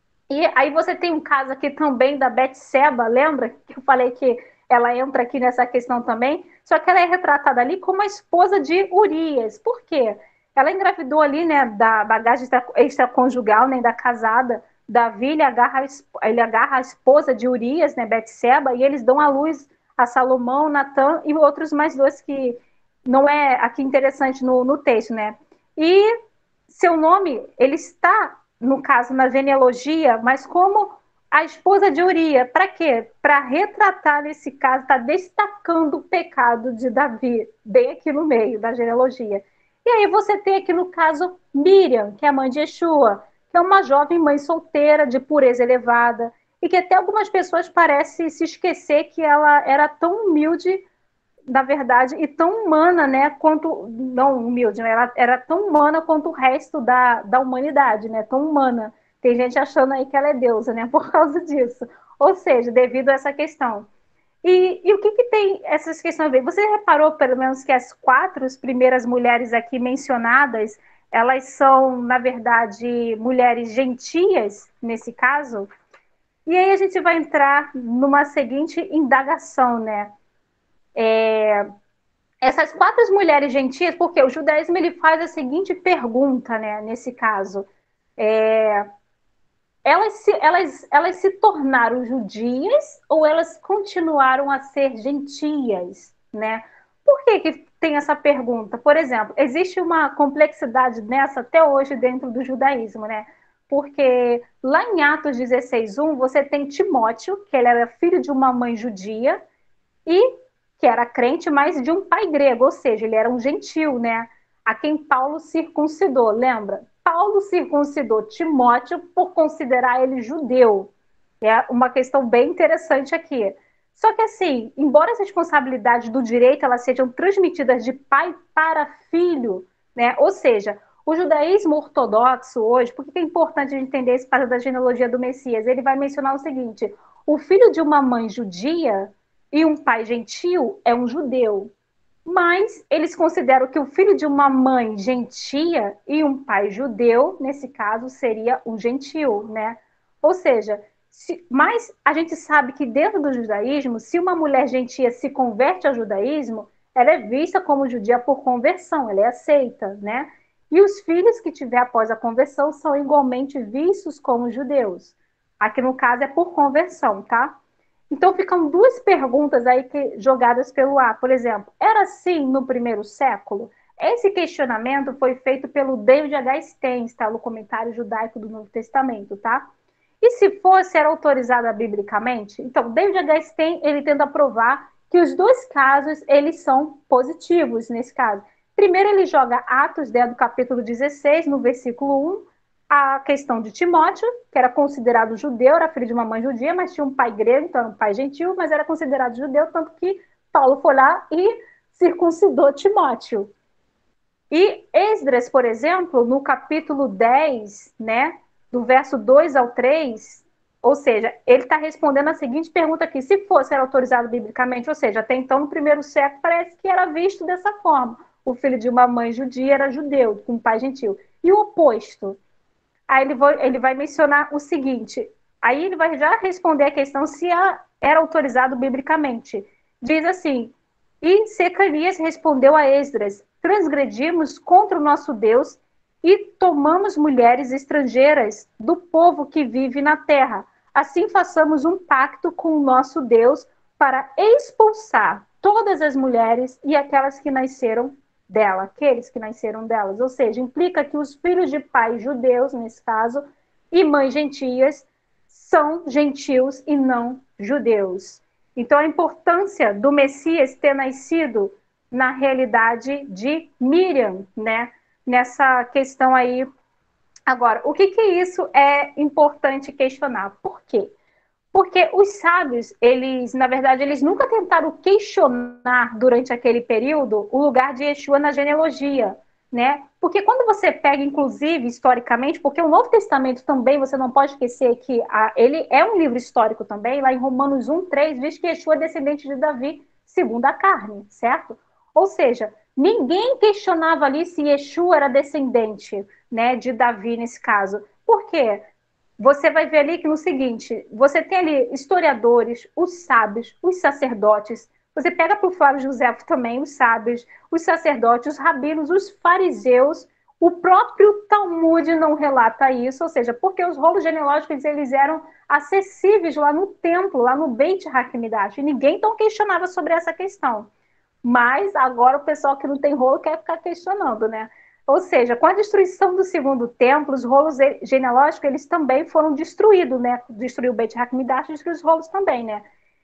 E aí você tem um caso aqui também da Betseba, lembra que eu falei que ela entra aqui nessa questão também? Só que ela é retratada ali como a esposa de Urias. Por quê? Ela engravidou ali, né, da bagagem extraconjugal, né, da casada. Davi, ele agarra, ele agarra a esposa de Urias, né, Betseba, e eles dão à luz a Salomão, Natã e outros mais dois que não é aqui interessante no, no texto, né? E seu nome, ele está, no caso, na genealogia, mas como a esposa de Uria. Para quê? Para retratar, nesse caso, está destacando o pecado de Davi, bem aqui no meio da genealogia. E aí você tem aqui, no caso, Miriam, que é a mãe de Yeshua, que é uma jovem mãe solteira, de pureza elevada, e que até algumas pessoas parecem se esquecer que ela era tão humilde, na verdade, e tão humana, né, quanto, não humilde, né, ela era tão humana quanto o resto da, da humanidade, né, tão humana. Tem gente achando aí que ela é deusa, né, por causa disso. Ou seja, devido a essa questão. E, e o que, que tem essas questões a ver? Você reparou, pelo menos, que as quatro primeiras mulheres aqui mencionadas, elas são, na verdade, mulheres gentias, nesse caso? E aí a gente vai entrar numa seguinte indagação, né? É, essas quatro mulheres gentias, porque o judaísmo ele faz a seguinte pergunta, né, nesse caso. É, elas, se, elas, elas se tornaram judias ou elas continuaram a ser gentias, né? Por que, que tem essa pergunta? Por exemplo, existe uma complexidade nessa até hoje dentro do judaísmo, né? Porque lá em Atos dezesseis, um, você tem Timóteo, que ele era filho de uma mãe judia, e que era crente, mas de um pai grego, ou seja, ele era um gentil, né? A quem Paulo circuncidou, lembra? Paulo circuncidou Timóteo por considerar ele judeu. É uma questão bem interessante aqui. Só que assim, embora as responsabilidades do direito elas sejam transmitidas de pai para filho, né? Ou seja, o judaísmo ortodoxo hoje, por que é importante a gente entender esse caso da genealogia do Messias? Ele vai mencionar o seguinte: o filho de uma mãe judia e um pai gentil é um judeu. Mas eles consideram que o filho de uma mãe gentia e um pai judeu, nesse caso, seria um gentil, né? Ou seja, se, mas a gente sabe que dentro do judaísmo, se uma mulher gentia se converte ao judaísmo, ela é vista como judia por conversão, ela é aceita, né? E os filhos que tiver após a conversão são igualmente vistos como judeus. Aqui no caso é por conversão, tá? Então ficam duas perguntas aí que, jogadas pelo ar. Por exemplo, era assim no primeiro século? Esse questionamento foi feito pelo David H. Stein, tá? No comentário judaico do Novo Testamento, tá? E se fosse, era autorizada biblicamente? Então, David H. Stein, ele tenta provar que os dois casos, eles são positivos nesse caso. Primeiro, ele joga Atos, né, do capítulo dezesseis, no versículo um, a questão de Timóteo, que era considerado judeu, era filho de uma mãe judia, mas tinha um pai grego, então era um pai gentil, mas era considerado judeu, tanto que Paulo foi lá e circuncidou Timóteo. E Esdras, por exemplo, no capítulo dez, né, do verso dois ao três, ou seja, ele está respondendo a seguinte pergunta aqui: se fosse era autorizado biblicamente, ou seja, até então no primeiro século parece que era visto dessa forma. O filho de uma mãe judia era judeu, com um pai gentil. E o oposto? Aí ele vai, ele vai mencionar o seguinte, aí ele vai já responder a questão se a, era autorizado biblicamente. Diz assim, e Secanias respondeu a Esdras, transgredimos contra o nosso Deus e tomamos mulheres estrangeiras do povo que vive na terra. Assim façamos um pacto com o nosso Deus para expulsar todas as mulheres e aquelas que nasceram dela, aqueles que nasceram delas. Ou seja, implica que os filhos de pais judeus, nesse caso, e mães gentias, são gentios e não judeus. Então, a importância do Messias ter nascido na realidade de Miriam, né? Nessa questão aí. Agora, o que que isso é importante questionar? Por quê? Porque os sábios, eles, na verdade, eles nunca tentaram questionar durante aquele período o lugar de Yeshua na genealogia, né? Porque quando você pega, inclusive, historicamente, porque o Novo Testamento também, você não pode esquecer que a, ele é um livro histórico também, lá em Romanos um, três, diz que Yeshua é descendente de Davi segundo a carne, certo? Ou seja, ninguém questionava ali se Yeshua era descendente, né, de Davi nesse caso. Por quê? Você vai ver ali que no seguinte, você tem ali historiadores, os sábios, os sacerdotes, você pega para o Flávio José também, os sábios, os sacerdotes, os rabinos, os fariseus, o próprio Talmud não relata isso, ou seja, porque os rolos genealógicos eles eram acessíveis lá no templo, lá no Beit HaKmidash, e ninguém então questionava sobre essa questão. Mas agora o pessoal que não tem rolo quer ficar questionando, né? Ou seja, com a destruição do segundo templo, os rolos genealógicos eles também foram destruídos, né? Destruiu o Beit HaKmidash, destruiu os rolos também, né?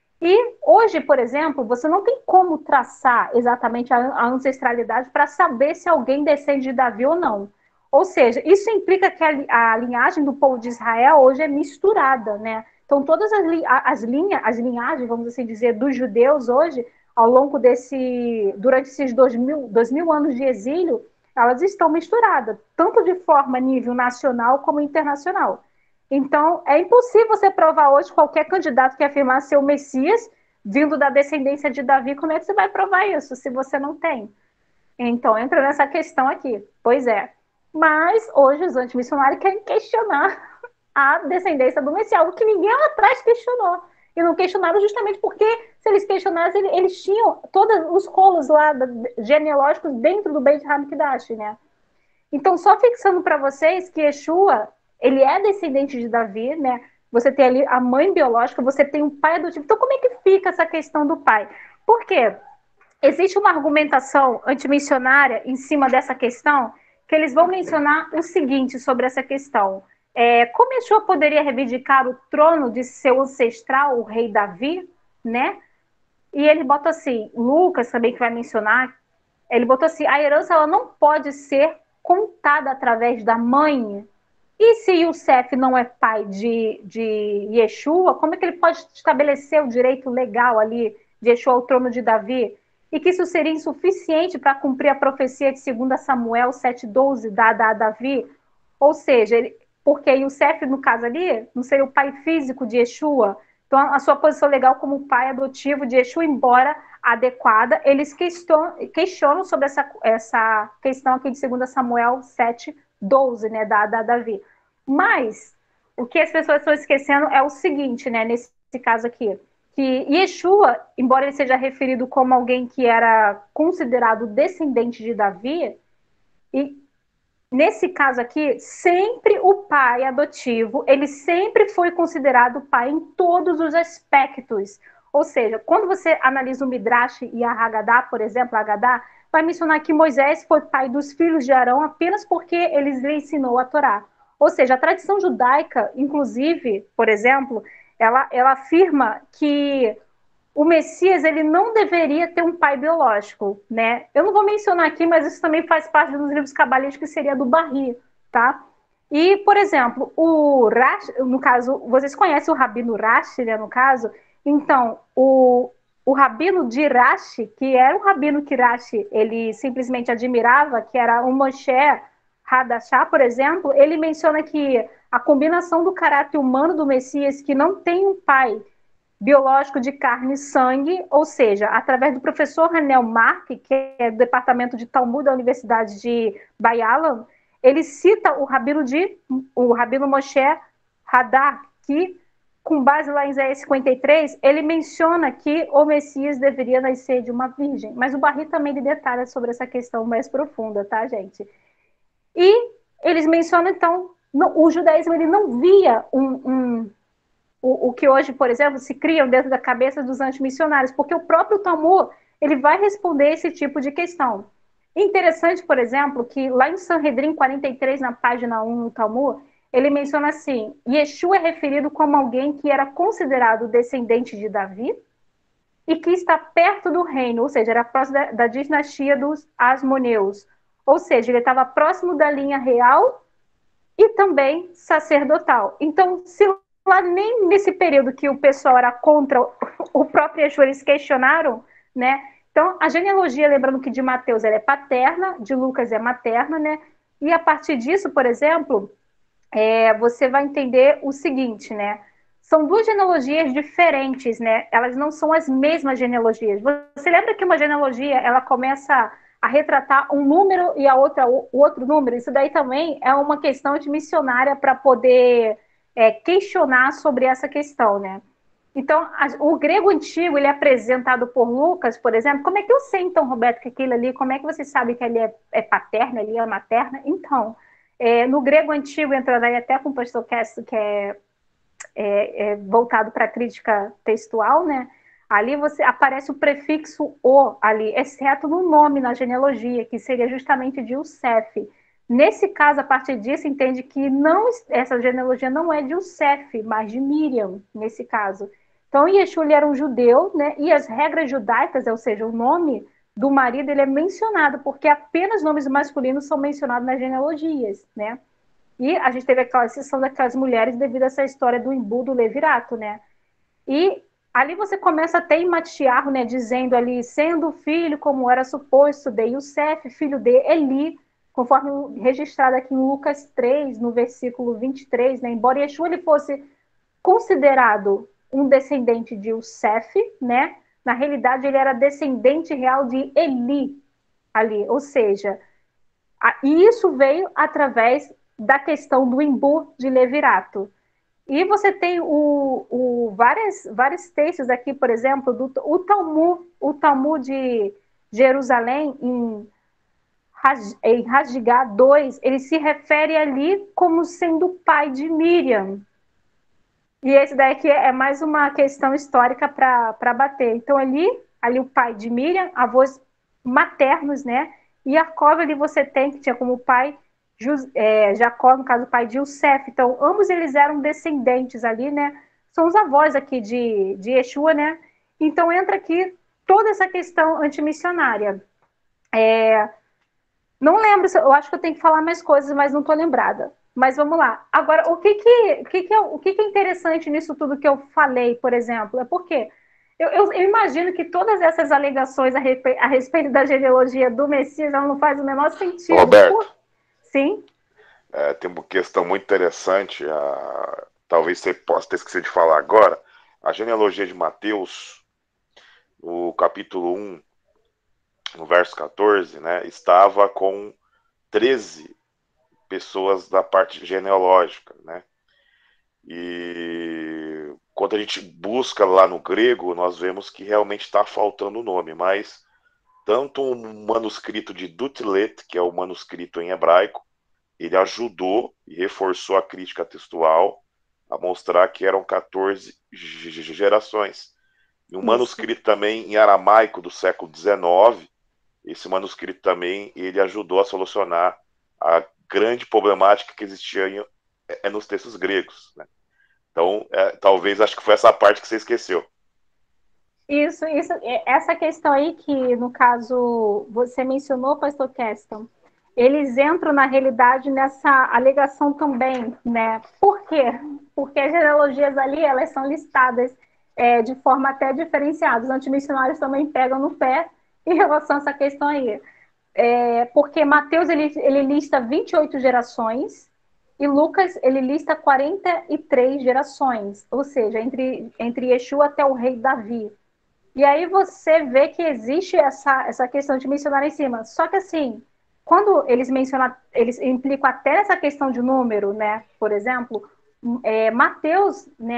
E hoje, por exemplo, você não tem como traçar exatamente a ancestralidade para saber se alguém descende de Davi ou não. Ou seja, isso implica que a, a linhagem do povo de Israel hoje é misturada, né? Então, todas as, as linhas, as linhagens, vamos assim dizer, dos judeus hoje, ao longo desse, durante esses dois mil, dois mil anos de exílio, elas estão misturadas, tanto de forma a nível nacional como internacional. Então, é impossível você provar hoje qualquer candidato que afirmar ser o Messias, vindo da descendência de Davi, como é que você vai provar isso, se você não tem? Então, entra nessa questão aqui. Pois é. Mas, hoje, os antimissionários querem questionar a descendência do Messias, algo que ninguém lá atrás questionou. E não questionaram justamente porque, se eles questionassem, eles tinham todos os rolos lá genealógicos dentro do Beit HaMikdash, né? Então, só fixando para vocês que Yeshua, ele é descendente de Davi, né? Você tem ali a mãe biológica, você tem um pai adotivo. Então, como é que fica essa questão do pai? Por quê? Existe uma argumentação antimissionária em cima dessa questão, que eles vão mencionar o seguinte sobre essa questão. É, como Yeshua poderia reivindicar o trono de seu ancestral, o rei Davi, né? E ele bota assim, Lucas também que vai mencionar, ele botou assim, a herança ela não pode ser contada através da mãe. E se Yosef não é pai de, de Yeshua, como é que ele pode estabelecer o direito legal ali de Yeshua ao trono de Davi? E que isso seria insuficiente para cumprir a profecia de dois Samuel sete, doze, dada a Davi? Ou seja, ele, porque Yosef, no caso ali, não seria o pai físico de Yeshua. Então, a sua posição legal como pai adotivo de Yeshua, embora adequada, eles questionam, questionam sobre essa, essa questão aqui de dois Samuel sete, doze, né, dada a Davi. Mas, o que as pessoas estão esquecendo é o seguinte, né, nesse caso aqui, que Yeshua, embora ele seja referido como alguém que era considerado descendente de Davi, e nesse caso aqui, sempre o pai adotivo, ele sempre foi considerado pai em todos os aspectos. Ou seja, quando você analisa o Midrash e a Haggadah, por exemplo, a Haggadah, vai mencionar que Moisés foi pai dos filhos de Arão apenas porque eles lhe ensinou a Torá. Ou seja, a tradição judaica, inclusive, por exemplo, ela, ela afirma que o Messias ele não deveria ter um pai biológico, né? Eu não vou mencionar aqui, mas isso também faz parte dos livros cabalísticos, que seria do Barri, tá? E, por exemplo, o Rashi, no caso, vocês conhecem o Rabino Rashi, né, no caso? Então, o, o Rabino de Rashi, que era um Rabino que Rashi, ele simplesmente admirava, que era o Moshe Hadashah, por exemplo, ele menciona que a combinação do caráter humano do Messias, que não tem um pai biológico de carne e sangue, ou seja, através do professor Hanel Mark, que é do departamento de Talmud da Universidade de Bar-Ilan, ele cita o rabino, de, o rabino Moshe Hadar, que com base lá em Isaías cinquenta e três, ele menciona que o Messias deveria nascer de uma virgem. Mas o Barry também detalha sobre essa questão mais profunda, tá, gente? E eles mencionam, então, no, o judaísmo ele não via um, um, o, o que hoje, por exemplo, se criam dentro da cabeça dos antimissionários, porque o próprio Talmud ele vai responder esse tipo de questão. Interessante, por exemplo, que lá em Sanhedrin quarenta e três, na página um no Talmud, ele menciona assim: Yeshua é referido como alguém que era considerado descendente de Davi e que está perto do reino, ou seja, era próximo da, da dinastia dos Asmoneus. Ou seja, ele estava próximo da linha real e também sacerdotal. Então, se lá nem nesse período que o pessoal era contra o próprio Yeshua, eles questionaram, né? Então, a genealogia, lembrando que de Mateus ela é paterna, de Lucas é materna, né? E a partir disso, por exemplo, é, você vai entender o seguinte, né? São duas genealogias diferentes, né? Elas não são as mesmas genealogias. Você lembra que uma genealogia, ela começa a retratar um número e a outra o outro número? Isso daí também é uma questão de missionária para poder é, questionar sobre essa questão, né? Então, a, o grego antigo, ele é apresentado por Lucas, por exemplo. Como é que eu sei, então, Roberto, que aquilo ali, como é que você sabe que ele é, é paterna, ali é materna? Então, é, no grego antigo, entrando aí até com o pastor Castro, que é, é, é voltado para a crítica textual, né? Ali você aparece o prefixo o ali, exceto no nome na genealogia, que seria justamente de Yosef. Nesse caso, a partir disso, entende que não, essa genealogia não é de Yosef, mas de Miriam, nesse caso. Então, Yeshua ele era um judeu, né? E as regras judaicas, ou seja, o nome do marido, ele é mencionado, porque apenas nomes masculinos são mencionados nas genealogias, né? E a gente teve aquela exceção daquelas mulheres devido a essa história do imbu do levirato, né? E ali você começa a ter em Matiarro, né, dizendo ali, sendo filho, como era suposto, de Yosef, filho de Eli, conforme registrado aqui em Lucas três, no versículo vinte e três, né? Embora Yeshua ele fosse considerado um descendente de Yosef, né? Na realidade, ele era descendente real de Eli, ali, ou seja, a, e isso veio através da questão do imbu de levirato. E você tem o, o, várias, vários textos aqui, por exemplo, do o Talmud, o Talmud de Jerusalém, em, em Rasgá dois, ele se refere ali como sendo pai de Miriam. E esse daqui é mais uma questão histórica para bater. Então, ali, ali o pai de Miriam, avós maternos, né? E Jacob ali você tem, que tinha como pai é, Jacó, no caso, o pai de Yosef. Então, ambos eles eram descendentes ali, né? São os avós aqui de, de Yeshua, né? Então, entra aqui toda essa questão antimissionária. É, não lembro, eu acho que eu tenho que falar mais coisas, mas não estou lembrada. Mas vamos lá. Agora, o que que, o que, que, é, o que, que é interessante nisso tudo que eu falei, por exemplo, é porque eu, eu, eu imagino que todas essas alegações a, respe, a respeito da genealogia do Messias não faz o menor sentido. Roberto, por... Sim? É, tem uma questão muito interessante, a, talvez você possa ter esquecido de falar agora. A genealogia de Mateus, no capítulo um, no verso quatorze, né, estava com treze pessoas da parte genealógica, né? E quando a gente busca lá no grego, nós vemos que realmente está faltando o nome, mas tanto o manuscrito de Dutlet, que é o manuscrito em hebraico, ele ajudou e reforçou a crítica textual a mostrar que eram quatorze gerações. E um Isso. manuscrito também em aramaico do século dezenove, esse manuscrito também ele ajudou a solucionar a grande problemática que existia em, é, nos textos gregos, né? Então, é, talvez, acho que foi essa parte que você esqueceu. Isso, isso, essa questão aí que, no caso, você mencionou, pastor Keston, eles entram, na realidade, nessa alegação também, né? Por quê? Porque as genealogias ali, elas são listadas é, de forma até diferenciada. Os antimissionários também pegam no pé em relação a essa questão aí. É, porque Mateus, ele, ele lista vinte e oito gerações e Lucas, ele lista quarenta e três gerações, ou seja, entre, entre Yeshua até o rei Davi. E aí você vê que existe essa, essa questão de mencionar em cima. Só que assim, quando eles mencionam, eles implicam até essa questão de número, né? Por exemplo, é, Mateus, né?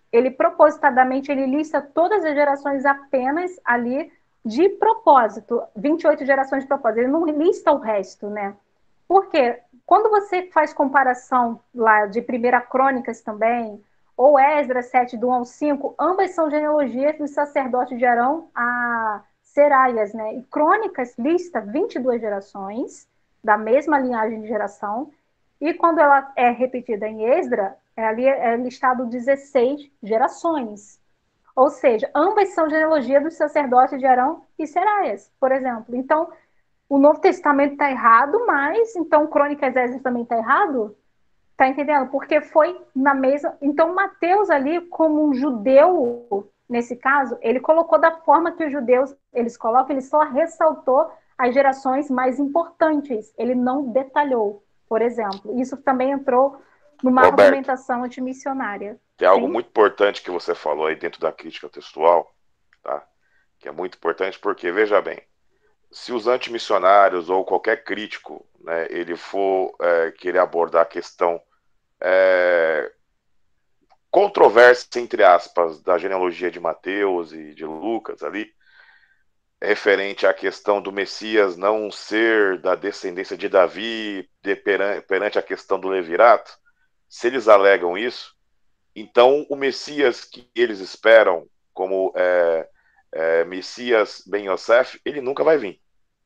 ele propositadamente ele lista todas as gerações apenas ali de propósito, vinte e oito gerações de propósito, ele não lista o resto, né? Por quê? Quando você faz comparação lá de Primeira Crônicas também, ou Esdras sete, do um ao cinco, ambas são genealogias do sacerdote de Arão a Seraias, né? E Crônicas lista vinte e duas gerações, da mesma linhagem de geração, e quando ela é repetida em Esdra, ali é listado dezesseis gerações. Ou seja, ambas são genealogias dos sacerdotes de Arão e Seraias, por exemplo. Então, o Novo Testamento está errado, mas então Crônicas Esdras também está errado? Tá entendendo? Porque foi na mesma. Então, Mateus ali, como um judeu, nesse caso, ele colocou da forma que os judeus eles colocam, ele só ressaltou as gerações mais importantes. Ele não detalhou, por exemplo. Isso também entrou numa Roberto, argumentação antimissionária. tem algo Sim? muito importante que você falou aí dentro da crítica textual, tá? Que é muito importante porque, veja bem, se os antimissionários ou qualquer crítico, né, ele for é, querer abordar a questão é, controversa, entre aspas, da genealogia de Mateus e de Lucas ali, referente à questão do Messias não ser da descendência de Davi de, perante, perante a questão do levirato, se eles alegam isso, então o Messias que eles esperam como é, é, Messias Ben Yosef, ele nunca vai vir.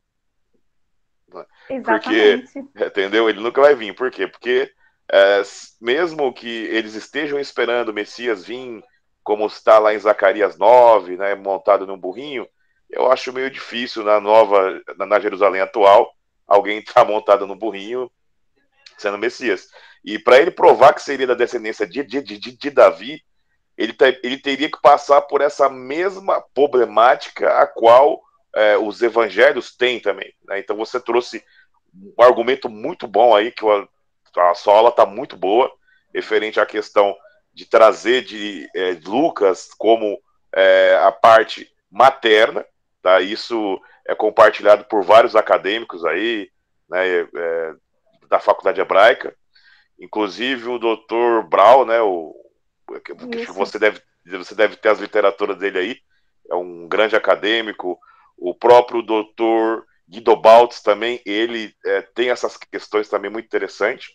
Porque, Exatamente. entendeu? Ele nunca vai vir. Por quê? Porque é, mesmo que eles estejam esperando o Messias vir, como está lá em Zacarias nove, né, montado num burrinho, eu acho meio difícil na nova, na Jerusalém atual, alguém estar tá montado num burrinho sendo Messias. E para ele provar que seria da descendência de, de, de, de Davi, ele, te, ele teria que passar por essa mesma problemática a qual é, os evangelhos têm também. Né? Então você trouxe um argumento muito bom aí, que a sua aula está muito boa, referente à questão de trazer de é, Lucas como é, a parte materna, tá? Isso é compartilhado por vários acadêmicos aí, né, é, da faculdade hebraica, inclusive o doutor Brau, né, o, que você deve, você deve ter as literaturas dele aí, é um grande acadêmico, o próprio doutor Guido Baltz também, ele é, tem essas questões também muito interessantes,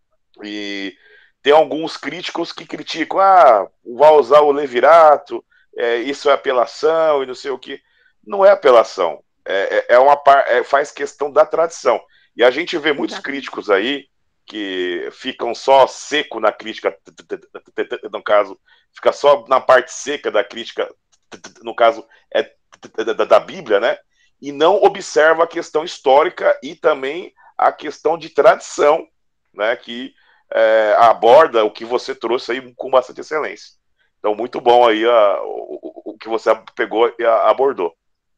e tem alguns críticos que criticam, ah, vai usar o levirato, é, isso é apelação e não sei o que. Não é apelação, é, é uma, é, faz questão da tradição. E a gente vê muitos críticos aí que ficam só seco na crítica, no caso, fica só na parte seca da crítica, no caso, é da Bíblia, né? E não observa a questão histórica e também a questão de tradição, né? Que é, aborda o que você trouxe aí com bastante excelência. Então, muito bom aí a, o, o que você pegou e abordou.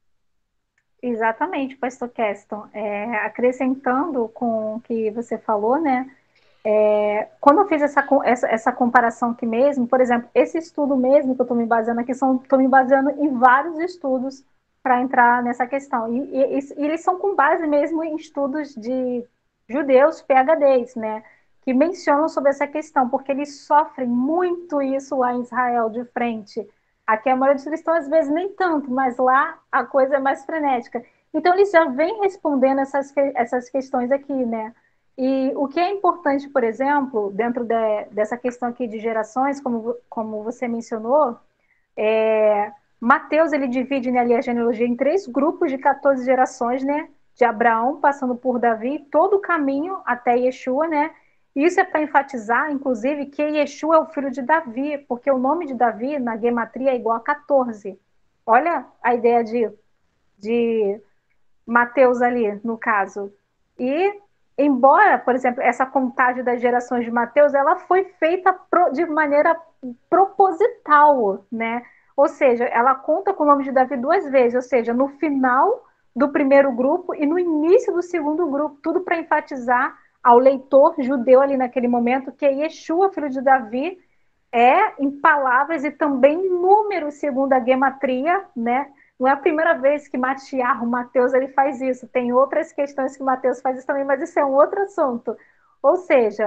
Exatamente, pastor Keston. É, acrescentando com o que você falou, né? É, quando eu fiz essa, essa, essa comparação aqui mesmo, por exemplo, esse estudo mesmo que eu estou me baseando aqui, estou me baseando em vários estudos para entrar nessa questão. E, e, e eles são com base mesmo em estudos de judeus PhDs, né? Que mencionam sobre essa questão, porque eles sofrem muito isso lá em Israel, de frente. Aqui a maioria dos cristãos, às vezes, nem tanto, mas lá a coisa é mais frenética. Então, eles já vêm respondendo essas, essas questões aqui, né? E o que é importante, por exemplo, dentro de, dessa questão aqui de gerações, como, como você mencionou, é, Mateus, ele divide, né, ali a genealogia em três grupos de quatorze gerações, né? De Abraão, passando por Davi, todo o caminho até Yeshua, né? Isso é para enfatizar, inclusive, que Yeshua é o filho de Davi, porque o nome de Davi na gematria é igual a quatorze. Olha a ideia de, de Mateus ali, no caso. E, embora, por exemplo, essa contagem das gerações de Mateus, ela foi feita pro, de maneira proposital, né? Ou seja, ela conta com o nome de Davi duas vezes, ou seja, no final do primeiro grupo e no início do segundo grupo, tudo para enfatizar ao leitor judeu ali naquele momento que Yeshua, filho de Davi, é em palavras e também em números, segundo a gematria, né? Não é a primeira vez que Matiarro, Mateus, ele faz isso. Tem outras questões que Mateus faz isso também, mas isso é um outro assunto. Ou seja,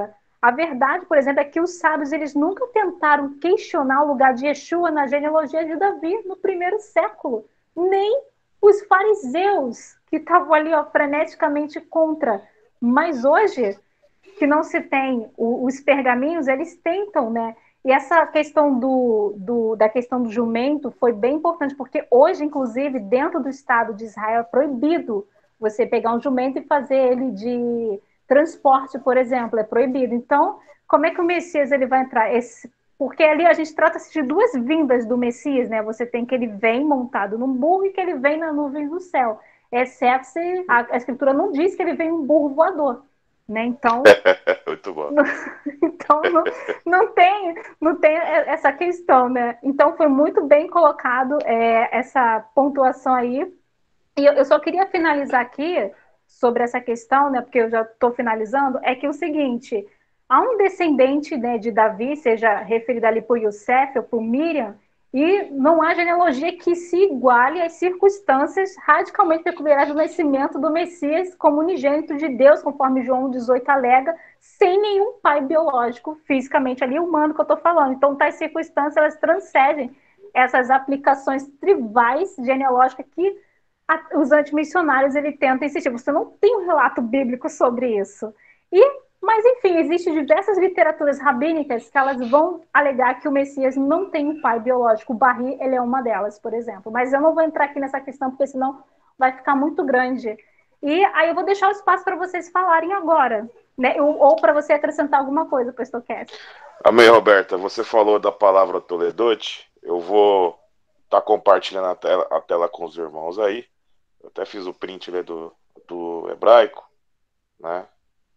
A verdade, por exemplo, é que os sábios eles nunca tentaram questionar o lugar de Yeshua na genealogia de Davi no primeiro século. Nem os fariseus, que estavam ali ó, freneticamente contra. Mas hoje, que não se tem o, os pergaminhos, eles tentam, né? E essa questão do, do, da questão do jumento foi bem importante, porque hoje, inclusive, dentro do Estado de Israel, é proibido você pegar um jumento e fazer ele de transporte, por exemplo, é proibido. Então, como é que o Messias ele vai entrar? Esse, porque ali a gente trata-se de duas vindas do Messias, né? Você tem que ele vem montado num burro e que ele vem na nuvem do céu. Exceto se a, a Escritura não diz que ele vem um burro voador. Né? Então, muito bom. Não, então não, não, tem, não tem essa questão, né? Então foi muito bem colocado é, essa pontuação aí. E eu, eu só queria finalizar aqui sobre essa questão, né? Porque eu já estou finalizando, é que é o seguinte: há um descendente, né, de Davi, seja referido ali por Yosef ou por Miriam, e não há genealogia que se iguale às circunstâncias radicalmente peculiares do nascimento do Messias como unigênito de Deus, conforme João dezoito alega, sem nenhum pai biológico, fisicamente ali, humano que eu estou falando. Então, tais circunstâncias, elas transcendem essas aplicações tribais genealógicas que a, os antimissionários ele tentam insistir. Você não tem um relato bíblico sobre isso. E Mas, enfim, existem diversas literaturas rabínicas que elas vão alegar que o Messias não tem um pai biológico. O Barri, ele é uma delas, por exemplo. Mas eu não vou entrar aqui nessa questão, porque senão vai ficar muito grande. E aí eu vou deixar o espaço para vocês falarem agora, né? Ou, ou para você acrescentar alguma coisa para o Estocast. Amém, Roberta. Você falou da palavra Toledote. Eu vou estar tá compartilhando a tela, a tela com os irmãos aí. Eu até fiz o print ali do, do hebraico, né?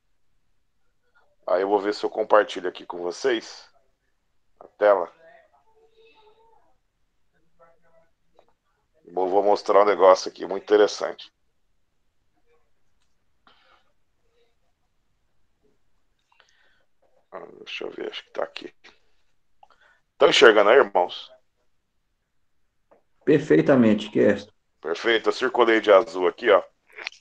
Aí eu vou ver se eu compartilho aqui com vocês a tela. Eu vou mostrar um negócio aqui muito interessante. Deixa eu ver, acho que tá aqui. Estão enxergando aí, irmãos? Perfeitamente, Kersto. Perfeito, eu circulei de azul aqui, ó.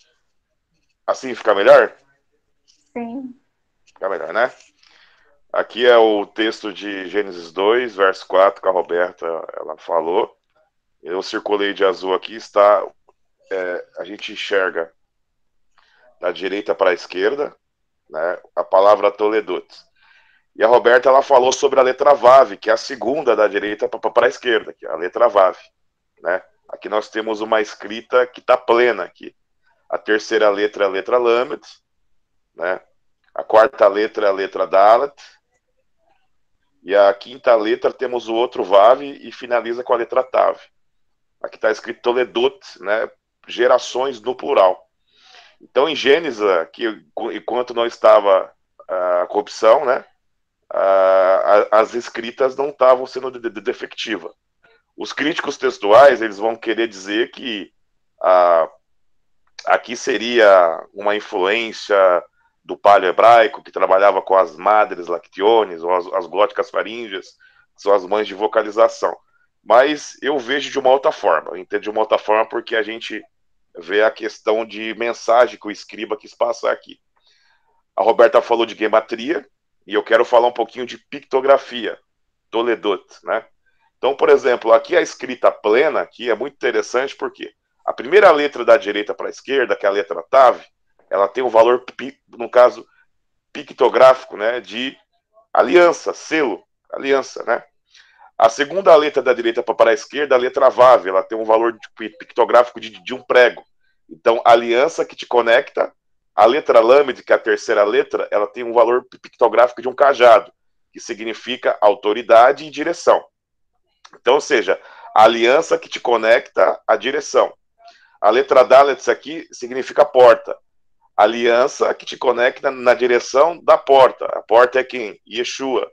Assim fica melhor? Sim. Fica melhor, né? Aqui é o texto de Gênesis dois, verso quatro, que a Roberta ela falou. Eu circulei de azul aqui, está. É, a gente enxerga da direita para a esquerda, né, a palavra Toledot. E a Roberta ela falou sobre a letra Vav, que é a segunda da direita para a esquerda, que é a letra Vav. Né? Aqui nós temos uma escrita que está plena aqui. A terceira letra é a letra Lamed, né? A quarta letra é a letra Dalet, e a quinta letra temos o outro Vav e finaliza com a letra Tav. Aqui está escrito Toledot, né? Gerações no plural. Então, em Gênesis, que, enquanto não estava a corrupção, né? A, as escritas não estavam sendo de, de, defectiva. Os críticos textuais eles vão querer dizer que a, aqui seria uma influência do paleo hebraico que trabalhava com as madres lactiones ou as, as glóticas faríngeas, que são as mães de vocalização. Mas eu vejo de uma outra forma, eu entendo de uma outra forma porque a gente vê a questão de mensagem que o escriba quis passar aqui. A Roberta falou de gematria, e eu quero falar um pouquinho de pictografia, Toledot, né? Então, por exemplo, aqui a escrita plena aqui é muito interessante porque a primeira letra da direita para a esquerda, que é a letra Tav, ela tem um valor, no caso, pictográfico, né, de aliança, selo, aliança, né? A segunda letra da direita para a esquerda, a letra Vav, ela tem um valor pictográfico de, de um prego. Então, aliança que te conecta. A letra Lamed, que é a terceira letra, ela tem um valor pictográfico de um cajado, que significa autoridade e direção. Então, ou seja, a aliança que te conecta à direção. A letra Dalet aqui significa porta. Aliança que te conecta na direção da porta. A porta é quem? Yeshua.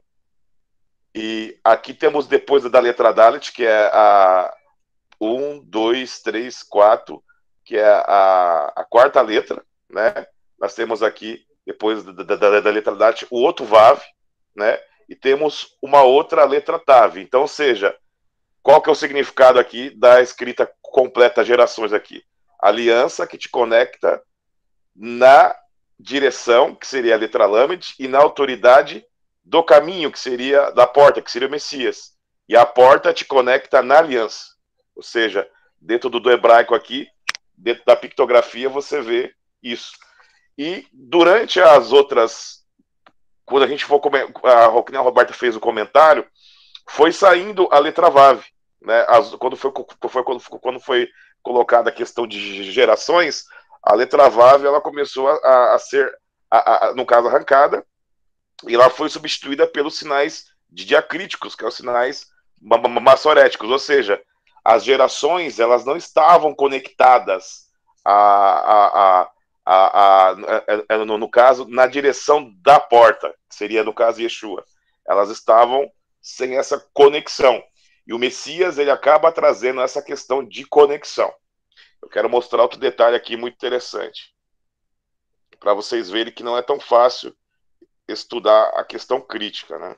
E aqui temos depois da letra Dalet, que é a um, dois, três, quatro, que é a, a quarta letra, né? Nós temos aqui, depois da, da, da letra Dalet, o outro Vav, né? E temos uma outra letra Tav. Então, ou seja, qual que é o significado aqui da escrita completa gerações aqui? Aliança que te conecta na direção, que seria a letra Lamed, e na autoridade do caminho, que seria da porta, que seria o Messias. E a porta te conecta na aliança. Ou seja, dentro do, do hebraico aqui, dentro da pictografia, você vê isso. E durante as outras, quando a gente for, a, a Roberta fez o comentário, foi saindo a letra Vav, né? As, quando, foi, foi, quando, quando foi colocada a questão de gerações, a letra Vav ela começou a, a ser, a, a, no caso, arrancada, e ela foi substituída pelos sinais de diacríticos, que são os sinais maçoréticos, ou seja, as gerações elas não estavam conectadas a, a, a, a, a, a no, no caso, na direção da porta, que seria, no caso, Yeshua. Elas estavam sem essa conexão. E o Messias ele acaba trazendo essa questão de conexão. Eu quero mostrar outro detalhe aqui muito interessante, para vocês verem que não é tão fácil estudar a questão crítica, né?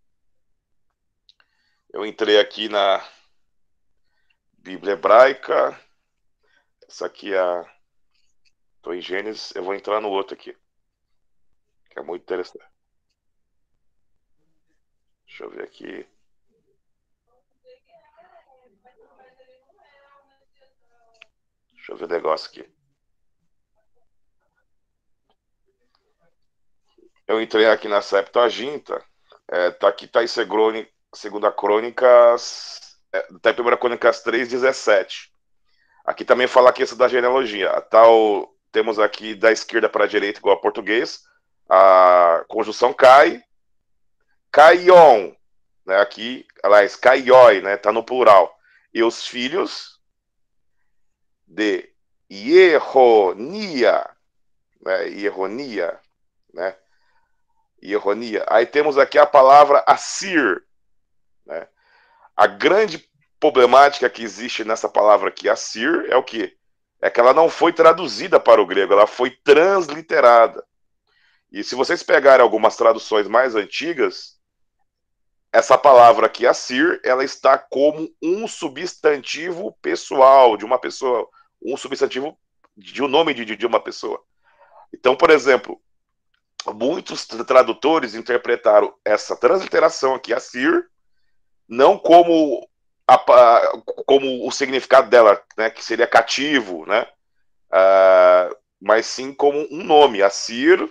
Eu entrei aqui na Bíblia Hebraica. Essa aqui é a... Estou em Gênesis. Eu vou entrar no outro aqui, que é muito interessante. Deixa eu ver aqui. Deixa eu ver o negócio aqui. Eu entrei aqui na Septuaginta. É, tá aqui tá em segunda Crônicas, é, tá em primeira Crônicas três, dezessete. Aqui também fala a questão da genealogia. Tal, temos aqui da esquerda para a direita, igual a português, a conjunção cai, caion, né? Aqui, aliás, caioi, né? Tá no plural. E os filhos de Ieronia, né? Ieronia, né? Ieronia. Aí temos aqui a palavra Assir, né? A grande problemática que existe nessa palavra aqui, Assir, é o quê? É que ela não foi traduzida para o grego, ela foi transliterada. E se vocês pegarem algumas traduções mais antigas, essa palavra aqui, Assir, ela está como um substantivo pessoal de uma pessoa, um substantivo de um nome de, de uma pessoa. Então, por exemplo, muitos tradutores interpretaram essa transliteração aqui, Assir, não como, a, como o significado dela, né, que seria cativo, né, uh, mas sim como um nome, Assir,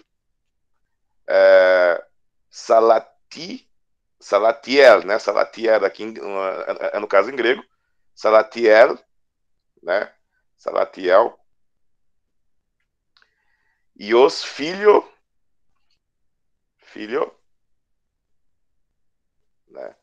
uh, Salati, Salatiel, né, Salatiel aqui é no caso em grego, Salatiel, né, Salatiel, e os filho, filho, né,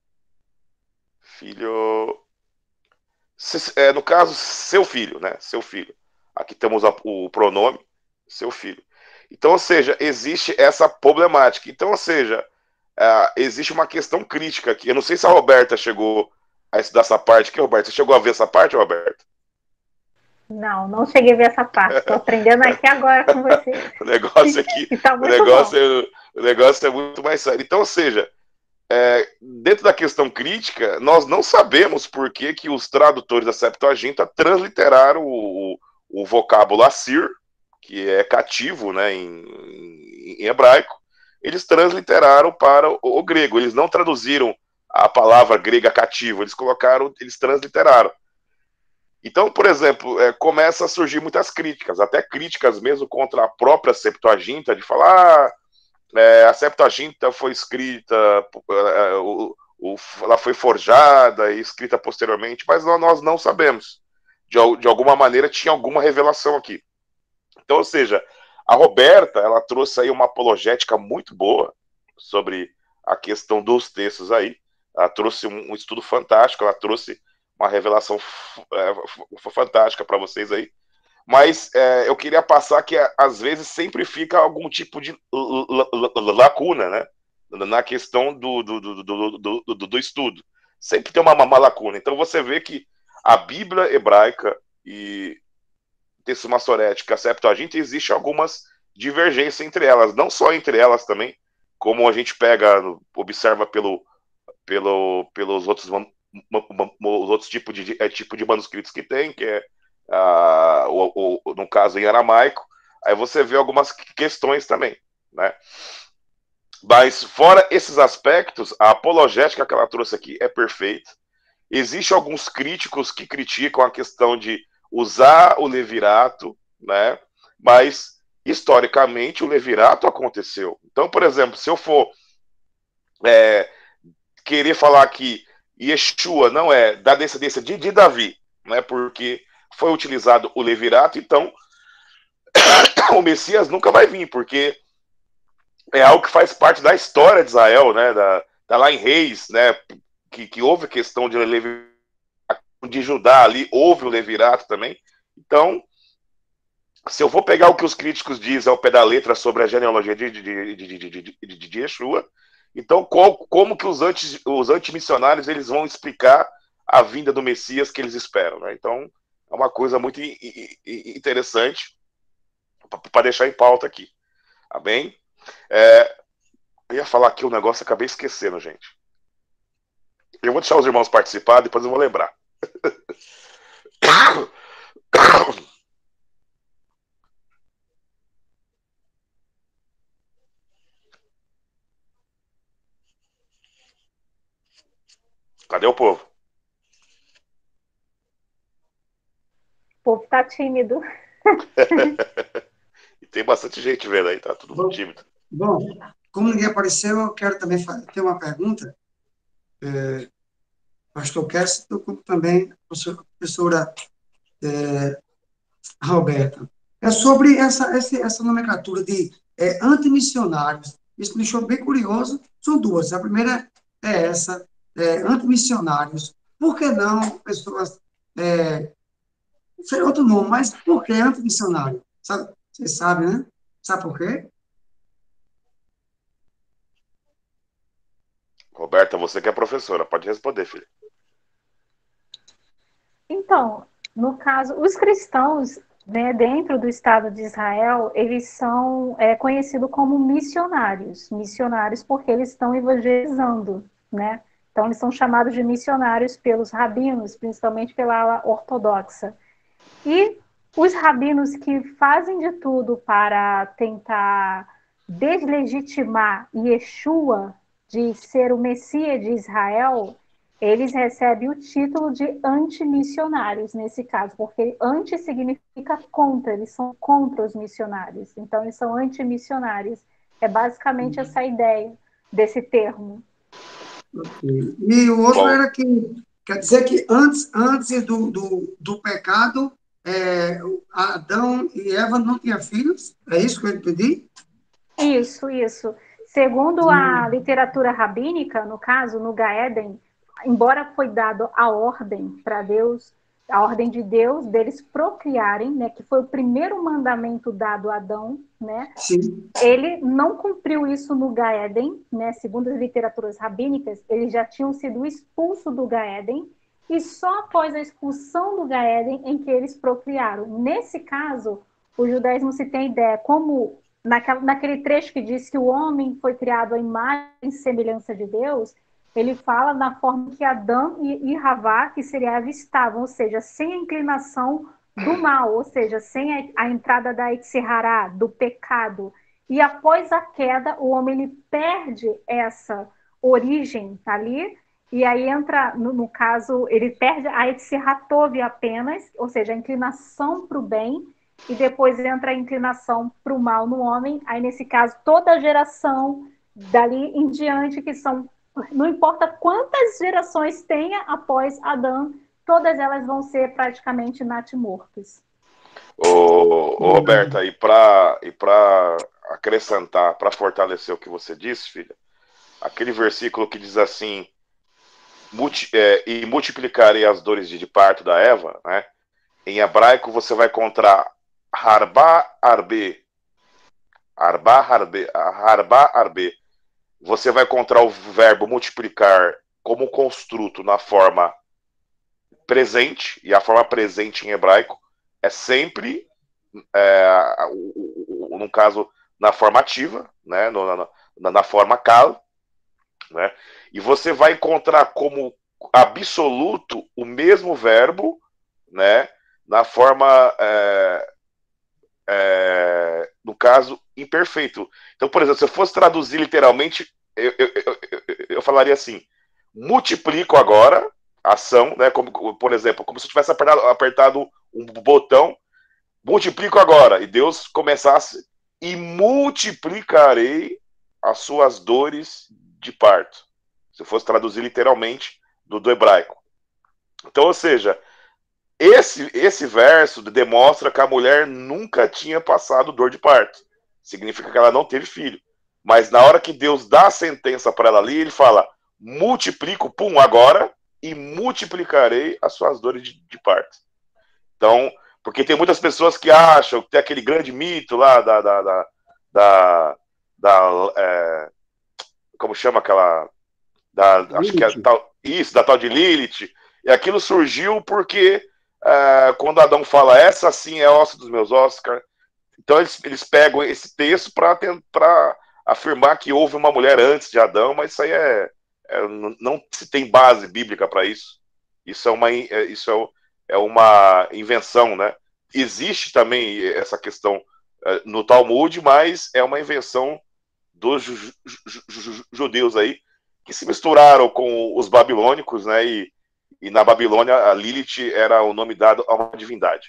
filho, é, no caso, seu filho, né? Seu filho. Aqui temos o pronome, seu filho. Então, ou seja, existe essa problemática. Então, ou seja, uh, existe uma questão crítica aqui. Eu não sei se a Roberta chegou a estudar essa parte aqui, Roberta. Você chegou a ver essa parte, Roberta? Não, não cheguei a ver essa parte. Estou aprendendo aqui agora com você. O negócio aqui, tá o, negócio é, o negócio é muito mais sério. Então, ou seja, É, dentro da questão crítica, nós não sabemos por que, que os tradutores da Septuaginta transliteraram o, o vocábulo Assir, que é cativo, né, em, em hebraico, eles transliteraram para o, o grego. Eles não traduziram a palavra grega cativo, eles colocaram, eles transliteraram. Então, por exemplo, é, começa a surgir muitas críticas, até críticas mesmo contra a própria Septuaginta, de falar... Ah, É, a Septuaginta foi escrita, é, o, o, ela foi forjada e escrita posteriormente, mas nós não sabemos. De, de alguma maneira tinha alguma revelação aqui. Então, ou seja, a Roberta, ela trouxe aí uma apologética muito boa sobre a questão dos textos aí. Ela trouxe um, um estudo fantástico, ela trouxe uma revelação é, fantástica para vocês aí. Mas é, eu queria passar que às vezes sempre fica algum tipo de lacuna, né? Na questão do, do, do, do, do, do estudo. Sempre tem uma, uma lacuna. Então você vê que a Bíblia hebraica e texto maçorético, a Septuaginta, existe algumas divergências entre elas. Não só entre elas também, como a gente pega, observa pelo, pelo, pelos outros, os outros tipos de, é, tipo de manuscritos que tem, que é Uh, o, o, no caso em aramaico, aí você vê algumas questões também, né? Mas fora esses aspectos, a apologética que ela trouxe aqui é perfeita. Existem alguns críticos que criticam a questão de usar o levirato, né? Mas historicamente o levirato aconteceu. Então, por exemplo, se eu for é, querer falar que Yeshua não é da descendência de, de Davi, né? Porque foi utilizado o levirato, então o Messias nunca vai vir, porque é algo que faz parte da história de Israel, né? Da, da lá em Reis, né? Que, que houve questão de levirato, de Judá ali, houve o levirato também. Então, se eu vou pegar o que os críticos dizem ao pé da letra sobre a genealogia de, de, de, de, de, de, de Yeshua, então qual, como que os, anti, os antimissionários eles vão explicar a vinda do Messias que eles esperam, né? Então, é uma coisa muito interessante para deixar em pauta aqui. Tá bem? É, eu ia falar aqui um negócio, acabei esquecendo, gente. Eu vou deixar os irmãos participar, depois eu vou lembrar. Cadê o povo? O povo tá tímido. E tem bastante gente vendo aí, tá tudo Bom, tímido. bom, como ninguém apareceu, eu quero também ter uma pergunta. É, pastor Kessler, como também a professora é, Roberta. É sobre essa, essa, essa nomenclatura de é, antimissionários. Isso me deixou bem curioso. São duas. A primeira é essa, é, antimissionários. Por que não pessoas... É, sei outro nome, mas por que antimissionário? Sabe, vocês sabem, né? Sabe por quê? Roberta, você que é professora, pode responder, filha. Então, no caso, os cristãos, né, dentro do Estado de Israel, eles são é, conhecidos como missionários. Missionários porque eles estão evangelizando, né? Então, eles são chamados de missionários pelos rabinos, principalmente pela ala ortodoxa. E os rabinos que fazem de tudo para tentar deslegitimar Yeshua de ser o Messias de Israel, eles recebem o título de antimissionários nesse caso, porque anti significa contra, eles são contra os missionários, então eles são antimissionários. É basicamente essa ideia desse termo. Okay. E o outro Bom, era que, quer dizer que antes, antes do, do, do pecado, é, Adão e Eva não tinham filhos? É isso que eu entendi? Isso, isso. Segundo a literatura rabínica, no caso, no Gaéden, embora foi dado a ordem para Deus, a ordem de Deus deles procriarem, né, que foi o primeiro mandamento dado a Adão, né? Sim. Ele não cumpriu isso no Gaéden, né? Segundo as literaturas rabínicas, eles já tinham sido expulsos do Gaéden, e só após a expulsão do Gaéden em que eles procriaram. Nesse caso, o judaísmo se tem ideia, como naquela, naquele trecho que diz que o homem foi criado à imagem e semelhança de Deus, ele fala na forma que Adão e, e Havá, que seria Eva, estavam, ou seja, sem a inclinação do mal, ou seja, sem a, a entrada da Itzirará, do pecado. E após a queda, o homem ele perde essa origem ali, e aí entra, no, no caso, ele perde a Itzirratov apenas, ou seja, a inclinação para o bem, e depois entra a inclinação para o mal no homem. Aí, nesse caso, toda a geração dali em diante, que são, não importa quantas gerações tenha após Adão, todas elas vão ser praticamente natimortas. Ô, ô Roberta, e para e para acrescentar, para fortalecer o que você disse, filha, aquele versículo que diz assim, multi, é, e multiplicarei as dores de parto da Eva, né? Em hebraico você vai encontrar Harba Arbe, Arba Arbe, Harba Arbe. Você vai encontrar o verbo multiplicar como construto na forma presente, e a forma presente em hebraico é sempre, é, no caso, na forma ativa, né, na, na, na forma kal, né, e você vai encontrar como absoluto o mesmo verbo, né, na forma é, é, no caso, imperfeito. Então, por exemplo, se eu fosse traduzir literalmente, eu, eu, eu, eu, eu falaria assim, multiplico agora a ação, né, como, por exemplo, como se eu tivesse apertado, apertado um botão, multiplico agora, e Deus começasse, e multiplicarei as suas dores de parto. Se eu fosse traduzir literalmente do, do hebraico. Então, ou seja, esse, esse verso demonstra que a mulher nunca tinha passado dor de parto. Significa que ela não teve filho. Mas na hora que Deus dá a sentença para ela ali, ele fala, multiplico, pum, agora, e multiplicarei as suas dores de, de parto. Então, porque tem muitas pessoas que acham que tem aquele grande mito lá da... da, da, da, da é, como chama aquela... Da, acho que é tal, isso, da tal de Lilith. E aquilo surgiu porque é, quando Adão fala, essa sim é osso dos meus ossos, cara. Então eles, eles pegam esse texto para afirmar que houve uma mulher antes de Adão, mas isso aí é, é não se tem base bíblica para isso. Isso é uma é, isso é, é uma invenção, né? Existe também essa questão é, no Talmud, mas é uma invenção dos ju, ju, ju, judeus aí que se misturaram com os babilônicos, né? E, e na Babilônia a Lilith era o nome dado a uma divindade.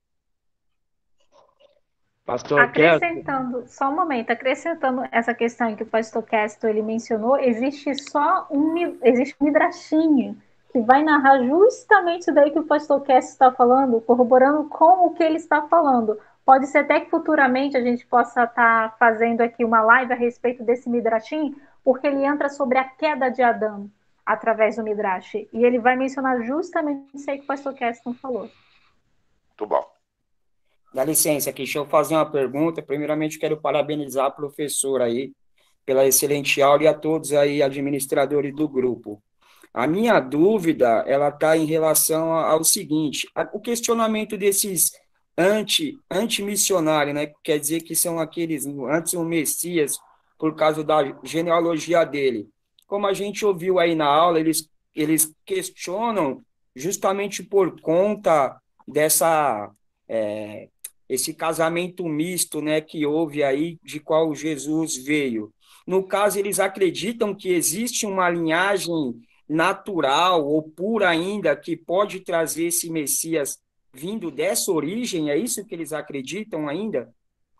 Pastor, acrescentando, só um momento, acrescentando essa questão que o pastor Kesto ele mencionou, existe só um, existe um midrashinho que vai narrar justamente isso daí que o pastor Kesto está falando, corroborando com o que ele está falando. Pode ser até que futuramente a gente possa estar tá fazendo aqui uma live a respeito desse midrashinho, porque ele entra sobre a queda de Adão através do midrash, e ele vai mencionar justamente isso aí que o pastor Kesto falou. Muito bom. Dá licença aqui, deixa eu fazer uma pergunta. Primeiramente, quero parabenizar a professora aí pela excelente aula e a todos aí, administradores do grupo. A minha dúvida, ela está em relação ao seguinte, o questionamento desses anti, anti-missionários, né? Quer dizer que são aqueles antes o Messias, por causa da genealogia dele. Como a gente ouviu aí na aula, eles, eles questionam justamente por conta dessa... É, esse casamento misto, né, que houve aí, de qual Jesus veio. No caso, eles acreditam que existe uma linhagem natural ou pura ainda que pode trazer esse Messias vindo dessa origem? É isso que eles acreditam ainda?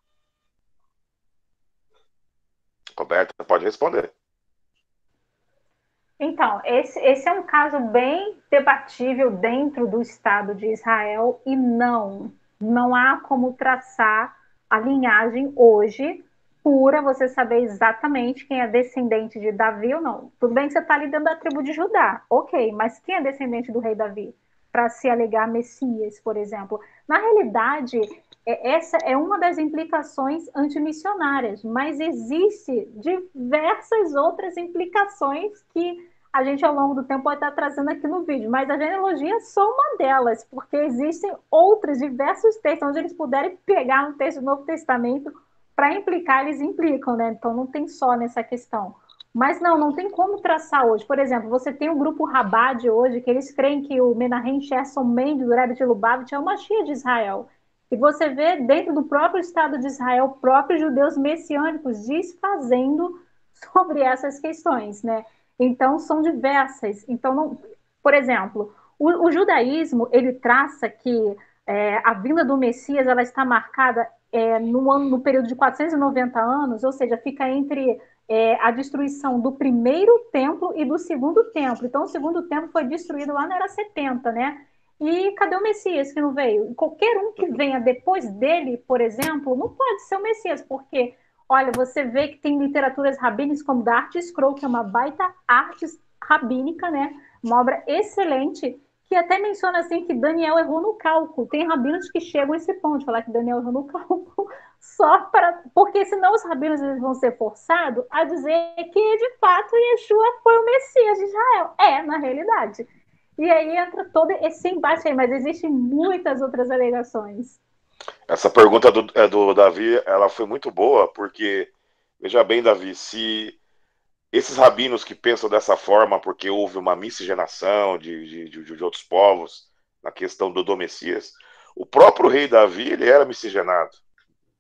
Roberta, pode responder. Então, esse, esse é um caso bem debatível dentro do Estado de Israel e não... Não há como traçar a linhagem hoje pura, você saber exatamente quem é descendente de Davi ou não. Tudo bem que você está ali dentro da tribo de Judá, ok, mas quem é descendente do rei Davi? Para se alegar Messias, por exemplo. Na realidade, essa é uma das implicações antimissionárias, mas existe diversas outras implicações que a gente, ao longo do tempo, pode estar trazendo aqui no vídeo, mas a genealogia é só uma delas, porque existem outros diversos textos onde eles puderem pegar um texto do Novo Testamento para implicar, eles implicam, né? Então não tem só nessa questão. Mas não, não tem como traçar hoje. Por exemplo, você tem o grupo Rabad hoje, que eles creem que o Menahem Sherson Mendes, do Rebbe de Lubavitch, é uma Machia de Israel. E você vê dentro do próprio Estado de Israel, próprios judeus messiânicos desfazendo sobre essas questões, né? Então, são diversas. Então, não... por exemplo, o, o judaísmo, ele traça que é, a vinda do Messias ela está marcada é, no, ano, no período de quatrocentos e noventa anos, ou seja, fica entre é, a destruição do primeiro templo e do segundo templo. Então, o segundo templo foi destruído lá na era setenta, né? E cadê o Messias que não veio? Qualquer um que venha depois dele, por exemplo, não pode ser o Messias, porque... Olha, você vê que tem literaturas rabínicas como da Arte Scroll, que é uma baita arte rabínica, né? Uma obra excelente, que até menciona assim que Daniel errou no cálculo. Tem rabinos que chegam a esse ponto, de falar que Daniel errou no cálculo, só para... Porque senão os rabinos eles vão ser forçados a dizer que, de fato, Yeshua foi o Messias de Israel. É, na realidade. E aí entra todo esse embate aí, mas existem muitas outras alegações. Essa pergunta do, do Davi, ela foi muito boa, porque, veja bem, Davi, se esses rabinos que pensam dessa forma, porque houve uma miscigenação de, de, de outros povos, na questão do, do Messias, o próprio rei Davi, ele era miscigenado.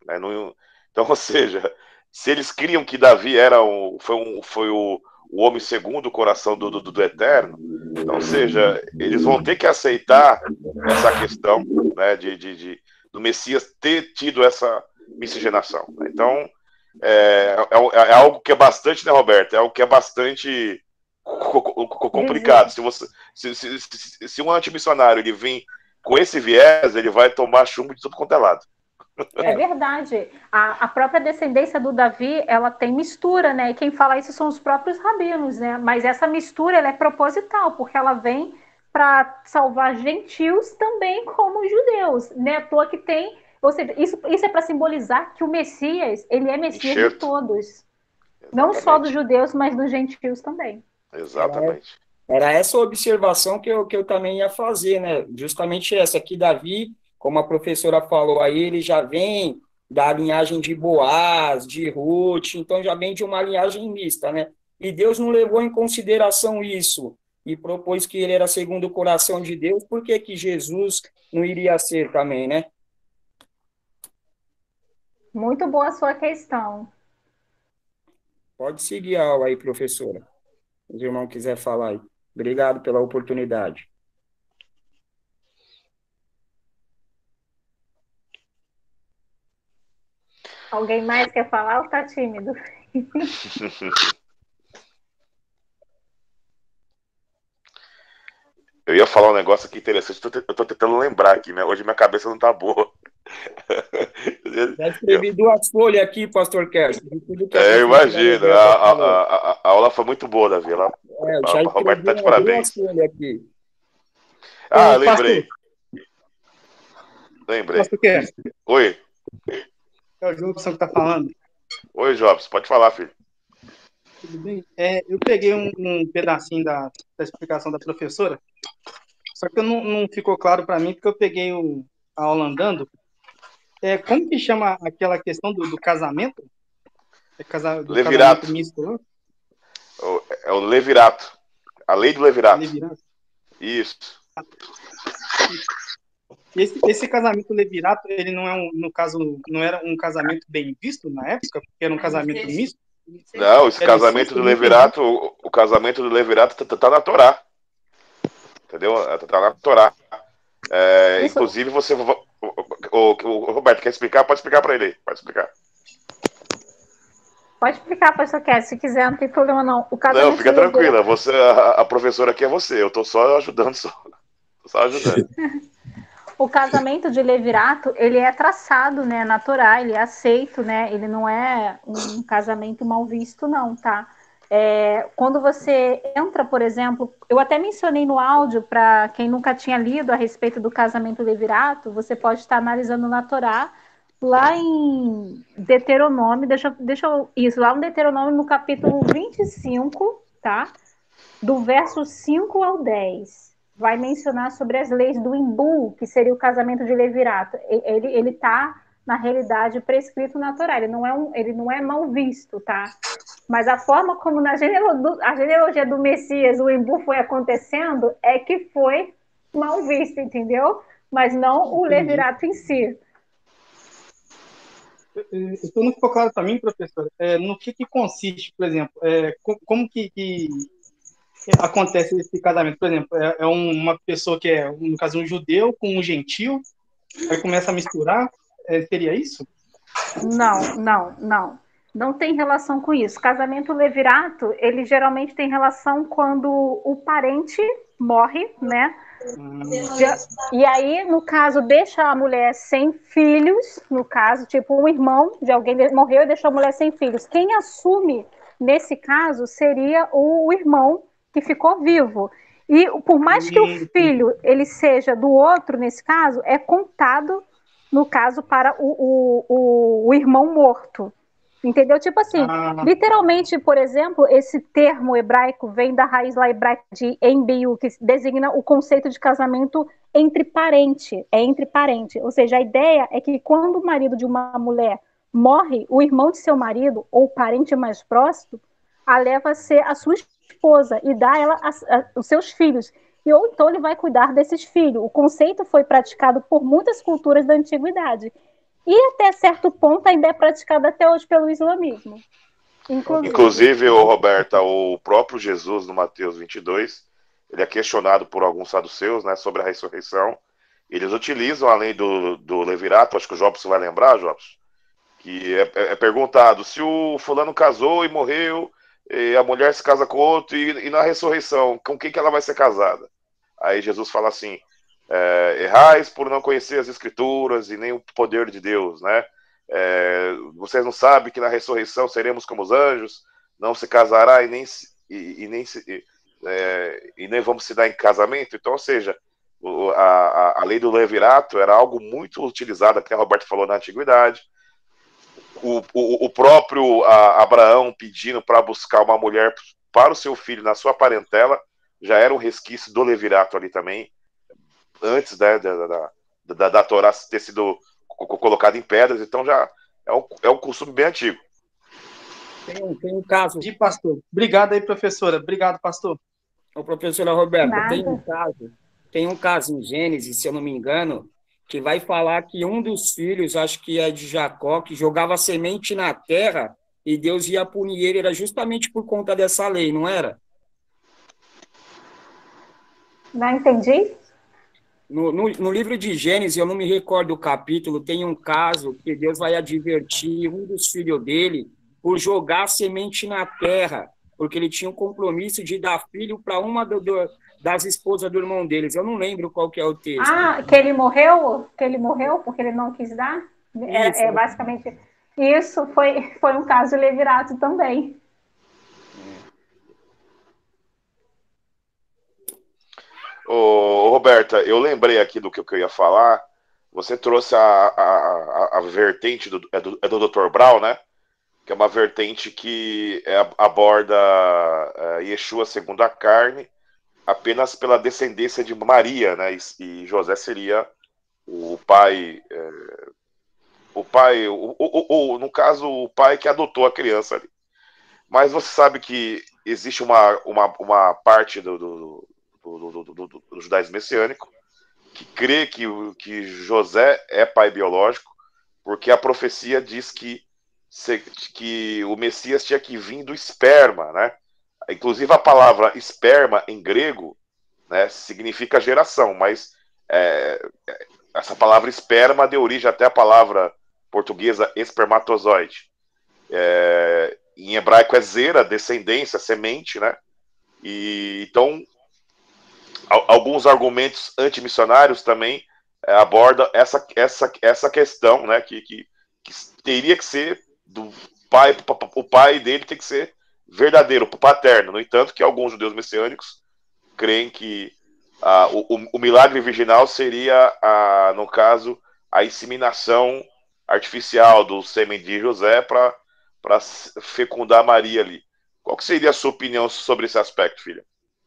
Né? Não, então, ou seja, se eles criam que Davi era um, foi, um, foi o, o homem segundo o coração do, do, do Eterno, então, ou seja, eles vão ter que aceitar essa questão, né, de, de, de, do Messias ter tido essa miscigenação. Né? Então, é, é, é algo que é bastante, né, Roberto? É algo que é bastante complicado. Se, você, se, se, se, se um antimissionário ele vir com esse viés, ele vai tomar chumbo de tudo quanto é lado. É verdade. A, a própria descendência do Davi, ela tem mistura, né? E quem fala isso são os próprios rabinos, né? Mas essa mistura, ela é proposital, porque ela vem para salvar gentios também como judeus, né? À toa que tem... Ou seja, isso, isso é para simbolizar que o Messias, ele é Messias Enxerto. de todos. Exatamente. Não só dos judeus, mas dos gentios também. Exatamente. Era, era essa observação que eu, que eu também ia fazer, né? Justamente essa aqui, Davi... Como a professora falou aí, ele já vem da linhagem de Boaz, de Ruth, então já vem de uma linhagem mista, né? E Deus não levou em consideração isso e propôs que ele era segundo o coração de Deus, por que que Jesus não iria ser também, né? Muito boa a sua questão. Pode seguir a aula aí, professora. Se o irmão quiser falar aí. Obrigado pela oportunidade. Alguém mais quer falar ou está tímido? Eu ia falar um negócio aqui interessante, eu estou tentando lembrar aqui, né? Hoje minha cabeça não está boa. Já escrevi eu... duas folhas aqui, pastor Kerson. É, eu imagino. A, a, a, a aula foi muito boa, Davi. Ela, é, já a Roberto tá de duas parabéns. folhas aqui. Ah, Ô, lembrei. Pastor. Lembrei. Pastor Kerson. Oi. É o Jobson que está falando. Oi, Jobson, pode falar, filho. Tudo bem? É, eu peguei um, um pedacinho da, da explicação da professora, só que não, não ficou claro para mim, porque eu peguei o, a aula andando. É, como que chama aquela questão do, do casamento? É casa, do levirato. Casamento misto, né? É o levirato. A lei do levirato. Levirato. Isso. Esse, esse casamento levirato, ele não é um, no caso, não era um casamento bem visto na época, porque era um casamento misto? Não, esse era casamento do levirato, o, o casamento do levirato tá, tá na Torá. Entendeu? Tá na Torá. É, inclusive, você... O, o, o Roberto, quer explicar? Pode explicar para ele aí. Pode explicar. Pode explicar, pastor Kerr, se quiser, não tem problema não. O casamento não, fica tranquila. Você, a, a professora aqui é você. Eu tô só ajudando, só. Tô só ajudando. O casamento de levirato, ele é traçado, né, na Torá, ele é aceito, né, ele não é um casamento mal visto, não, tá? É, quando você entra, por exemplo, eu até mencionei no áudio, para quem nunca tinha lido a respeito do casamento levirato, você pode estar analisando na Torá, lá em Deuteronômio, deixa, deixa eu, isso, lá no Deuteronômio, no capítulo vinte e cinco, tá? Do verso cinco ao dez. Vai mencionar sobre as leis do imbu, que seria o casamento de levirato. Ele ele está, na realidade, prescrito na Torá. Ele não é, um, ele não é mal visto, tá? Mas a forma como na genealogia, a genealogia do Messias o imbu foi acontecendo é que foi mal visto, entendeu? Mas não o levirato em si. Isso não ficou claro para mim, professor. É, no que, que consiste, por exemplo? É, como que... que... acontece esse casamento, por exemplo, é, é uma pessoa que é, no caso, um judeu com um gentil, aí começa a misturar, é, seria isso? Não, não, não. Não tem relação com isso. Casamento levirato, ele geralmente tem relação quando o parente morre, né? Hum. E aí, no caso, deixa a mulher sem filhos, no caso, tipo, um irmão de alguém morreu e deixou a mulher sem filhos. Quem assume, nesse caso, seria o irmão que ficou vivo. E por mais que o filho ele seja do outro, nesse caso, é contado, no caso, para o, o, o, o irmão morto. Entendeu? Tipo assim, ah. literalmente, por exemplo, esse termo hebraico vem da raiz lá hebraica de embiu, que designa o conceito de casamento entre parente, é entre parente. Ou seja, a ideia é que quando o marido de uma mulher morre, o irmão de seu marido, ou o parente mais próximo, a leva a ser a sua esposa e dá a ela a, a, os seus filhos. E ou então ele vai cuidar desses filhos. O conceito foi praticado por muitas culturas da antiguidade. e até certo ponto ainda é praticada até hoje pelo islamismo. Inclusive, Inclusive o Roberta, o próprio Jesus, no Mateus vinte e dois, ele é questionado por alguns saduceus, né, sobre a ressurreição. Eles utilizam, além do, do Levirato, acho que o Jobson vai lembrar, Jobson, que é, é perguntado se o fulano casou e morreu, e a mulher se casa com outro, e, e na ressurreição, com quem que ela vai ser casada? Aí Jesus fala assim, é, errais por não conhecer as escrituras e nem o poder de Deus, né? É, vocês não sabem que na ressurreição seremos como os anjos, não se casará e nem, se, e, e nem, se, e, é, e nem vamos se dar em casamento. Então, ou seja, o, a, a lei do levirato era algo muito utilizado, que a Roberta falou, na antiguidade. O, o, o próprio a, Abraão pedindo para buscar uma mulher para o seu filho na sua parentela já era um resquício do levirato ali também, antes, né, da, da, da, da Torá ter sido colocado em pedras, então já é um, é um costume bem antigo. Tem um, tem um caso. De pastor. Obrigado aí, professora. Obrigado, pastor. Ô, professora Roberta, Nada. tem um caso, tem um caso em Gênesis, se eu não me engano, que vai falar que um dos filhos, acho que é de Jacó, que jogava semente na terra e Deus ia punir ele, era justamente por conta dessa lei, não era? não entendi? No, no, no livro de Gênesis, eu não me recordo o capítulo, tem um caso que Deus vai advertir um dos filhos dele por jogar semente na terra, porque ele tinha um compromisso de dar filho para uma do, do, das esposas do irmão deles. Eu não lembro qual que é o texto. Ah, que ele morreu? Que ele morreu porque ele não quis dar? É, Isso. é basicamente isso. Foi, foi um caso de levirato também. Ô, Roberta, eu lembrei aqui do que eu ia falar. Você trouxe a, a, a, a vertente do, é do, é do doutor Brown, né? Que é uma vertente que é, aborda é, Yeshua segundo a carne apenas pela descendência de Maria, né? E, e José seria o pai, é, o pai, o, o, o, no caso, o pai que adotou a criança ali. Mas você sabe que existe uma, uma, uma parte do, do, do, do, do, do, do judaísmo messiânico que crê que, que José é pai biológico, porque a profecia diz que, que o Messias tinha que vir do esperma, né? Inclusive a palavra esperma em grego, né, significa geração, mas é, essa palavra esperma deu origem até a palavra portuguesa espermatozoide. É, em hebraico é zera, descendência, semente, né? E então alguns argumentos antimissionários também é, abordam essa, essa, essa questão, né? Que, que, que teria que ser do pai, o pai dele tem que ser verdadeiro, paterno. No entanto, que alguns judeus messiânicos creem que ah, o, o, o milagre virginal seria, ah, no caso, a inseminação artificial do sêmen de José para para fecundar Maria ali. Qual que seria a sua opinião sobre esse aspecto, filha?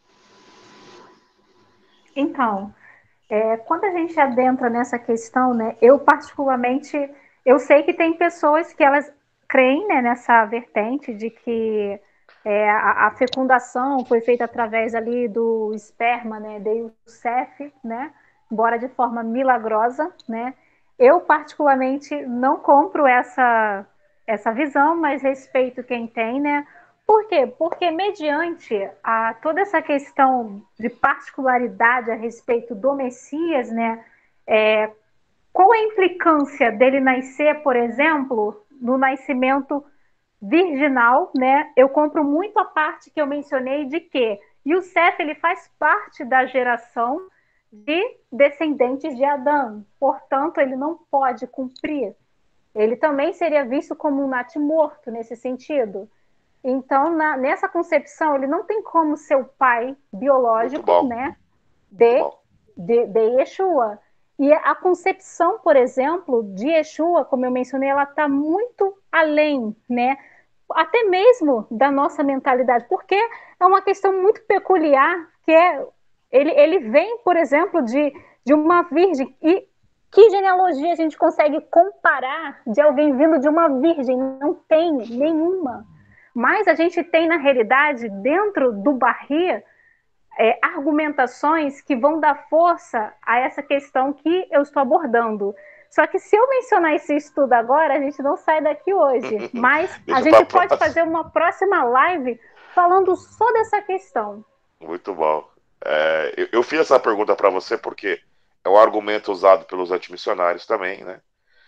Então, é, quando a gente adentra nessa questão, né, eu particularmente, eu sei que tem pessoas que elas creem, né, nessa vertente de que é, a, a fecundação foi feita através ali do esperma, né, de Yosef, né, embora de forma milagrosa, né. Eu particularmente não compro essa essa visão, mas respeito quem tem, né? Por quê? Porque mediante a, toda essa questão de particularidade a respeito do Messias, né? É, qual a implicância dele nascer, por exemplo, no nascimento virginal, né? Eu compro muito a parte que eu mencionei de que Yosef, ele faz parte da geração de descendentes de Adão, portanto, ele não pode cumprir. Ele também seria visto como um natimorto nesse sentido. Então, na, nessa concepção, ele não tem como ser o pai biológico, né, de, de, de Yeshua. E a concepção, por exemplo, de Yeshua, como eu mencionei, ela está muito além, né, até mesmo da nossa mentalidade, porque é uma questão muito peculiar, que é, ele, ele vem, por exemplo, de, de uma virgem, e que genealogia a gente consegue comparar de alguém vindo de uma virgem? Não tem nenhuma. Mas a gente tem, na realidade, dentro do Barri, é, argumentações que vão dar força a essa questão que eu estou abordando. Só que se eu mencionar esse estudo agora, a gente não sai daqui hoje. Mas a Deixa gente pra pode próxima. fazer uma próxima live falando só dessa questão. Muito bom. É, eu, eu fiz essa pergunta para você porque é um argumento usado pelos antimissionários também, né?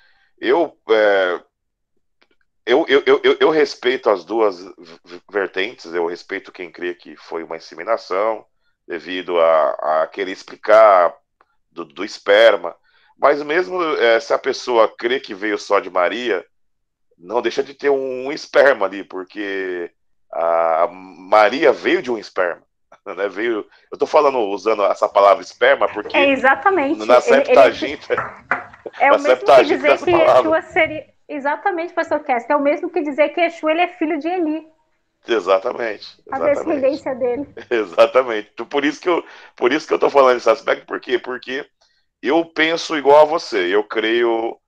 Eu, é, eu, eu, eu, eu respeito as duas vertentes, eu respeito quem crê que foi uma inseminação, devido a, a querer explicar do, do esperma, mas mesmo é, se a pessoa crê que veio só de Maria, não deixa de ter um, um esperma ali, porque a Maria veio de um esperma. Né? Veio, eu estou falando, usando essa palavra esperma, porque é exatamente. na Ele, Septaginta. ele é na o mesmo que dizer que Yeshua seria. Exatamente, pastor Kester. É o mesmo que dizer que Yeshua ele é filho de Eli. Exatamente. A exatamente. descendência dele. Exatamente. Então, por isso que eu, por isso que eu tô falando esse aspecto, por quê? Porque eu penso igual a você. Eu creio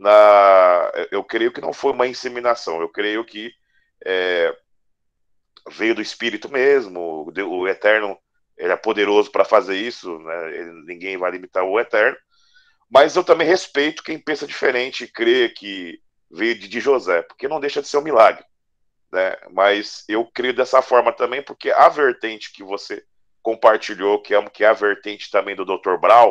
na, eu creio que não foi uma inseminação. Eu creio que é, veio do Espírito mesmo. O Eterno, ele é poderoso para fazer isso, né? Ele, ninguém vai limitar o Eterno. Mas eu também respeito quem pensa diferente e crê que veio de, de José, porque não deixa de ser um milagre. Né? Mas eu creio dessa forma também, porque a vertente que você compartilhou, que é, que é a vertente também do doutor Brown,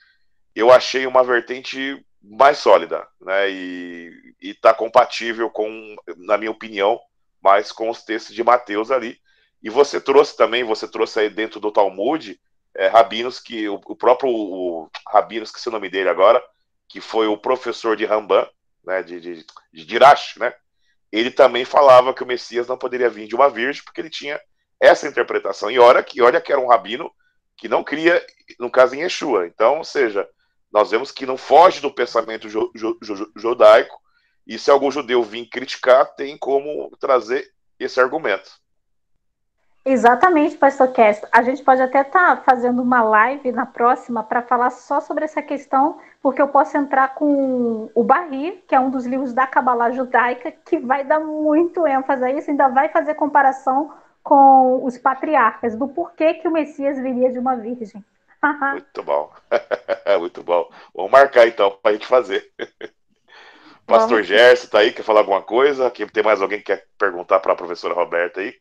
eu achei uma vertente mais sólida, né? E está compatível com, na minha opinião, mais com os textos de Mateus ali. E você trouxe também, você trouxe aí dentro do Talmud, é, rabinos que, o, o próprio o, Rabino, esqueci o nome dele agora, que foi o professor de Ramban, né, de, de, de Dirash, né? Ele também falava que o Messias não poderia vir de uma virgem, porque ele tinha essa interpretação. E olha que, olha que era um rabino que não cria, no caso, em Yeshua. Então, ou seja, nós vemos que não foge do pensamento ju, ju, ju, judaico, e se algum judeu vir criticar, tem como trazer esse argumento. Exatamente, pastor Kester. A gente pode até estar tá fazendo uma live na próxima para falar só sobre essa questão, porque eu posso entrar com o Barri, que é um dos livros da Cabalá judaica, que vai dar muito ênfase a isso, ainda vai fazer comparação com os patriarcas, do porquê que o Messias viria de uma virgem. Muito bom. Muito bom. Vamos marcar então para a gente fazer. Pastor Gerson está aí, quer falar alguma coisa? Tem mais alguém que quer perguntar para a professora Roberta aí?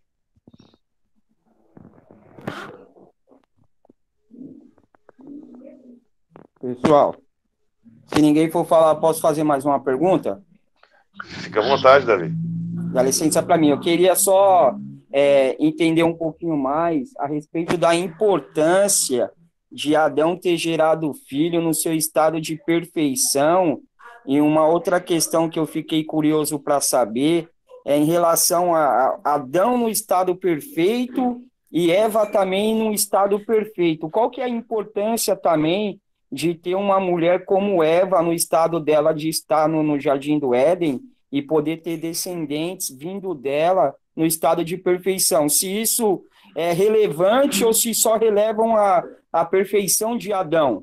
Pessoal, se ninguém for falar, posso fazer mais uma pergunta? Fica à vontade, Davi. Dá licença para mim. Eu queria só é, entender um pouquinho mais a respeito da importância de Adão ter gerado o filho no seu estado de perfeição. E uma outra questão que eu fiquei curioso para saber é em relação a Adão no estado perfeito e Eva também no estado perfeito. Qual que é a importância também de ter uma mulher como Eva no estado dela de estar no, no Jardim do Éden e poder ter descendentes vindo dela no estado de perfeição? Se isso é relevante ou se só relevam a, a perfeição de Adão?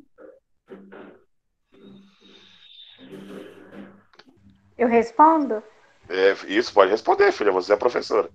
Eu respondo? É, isso, pode responder, filha, você é a professora.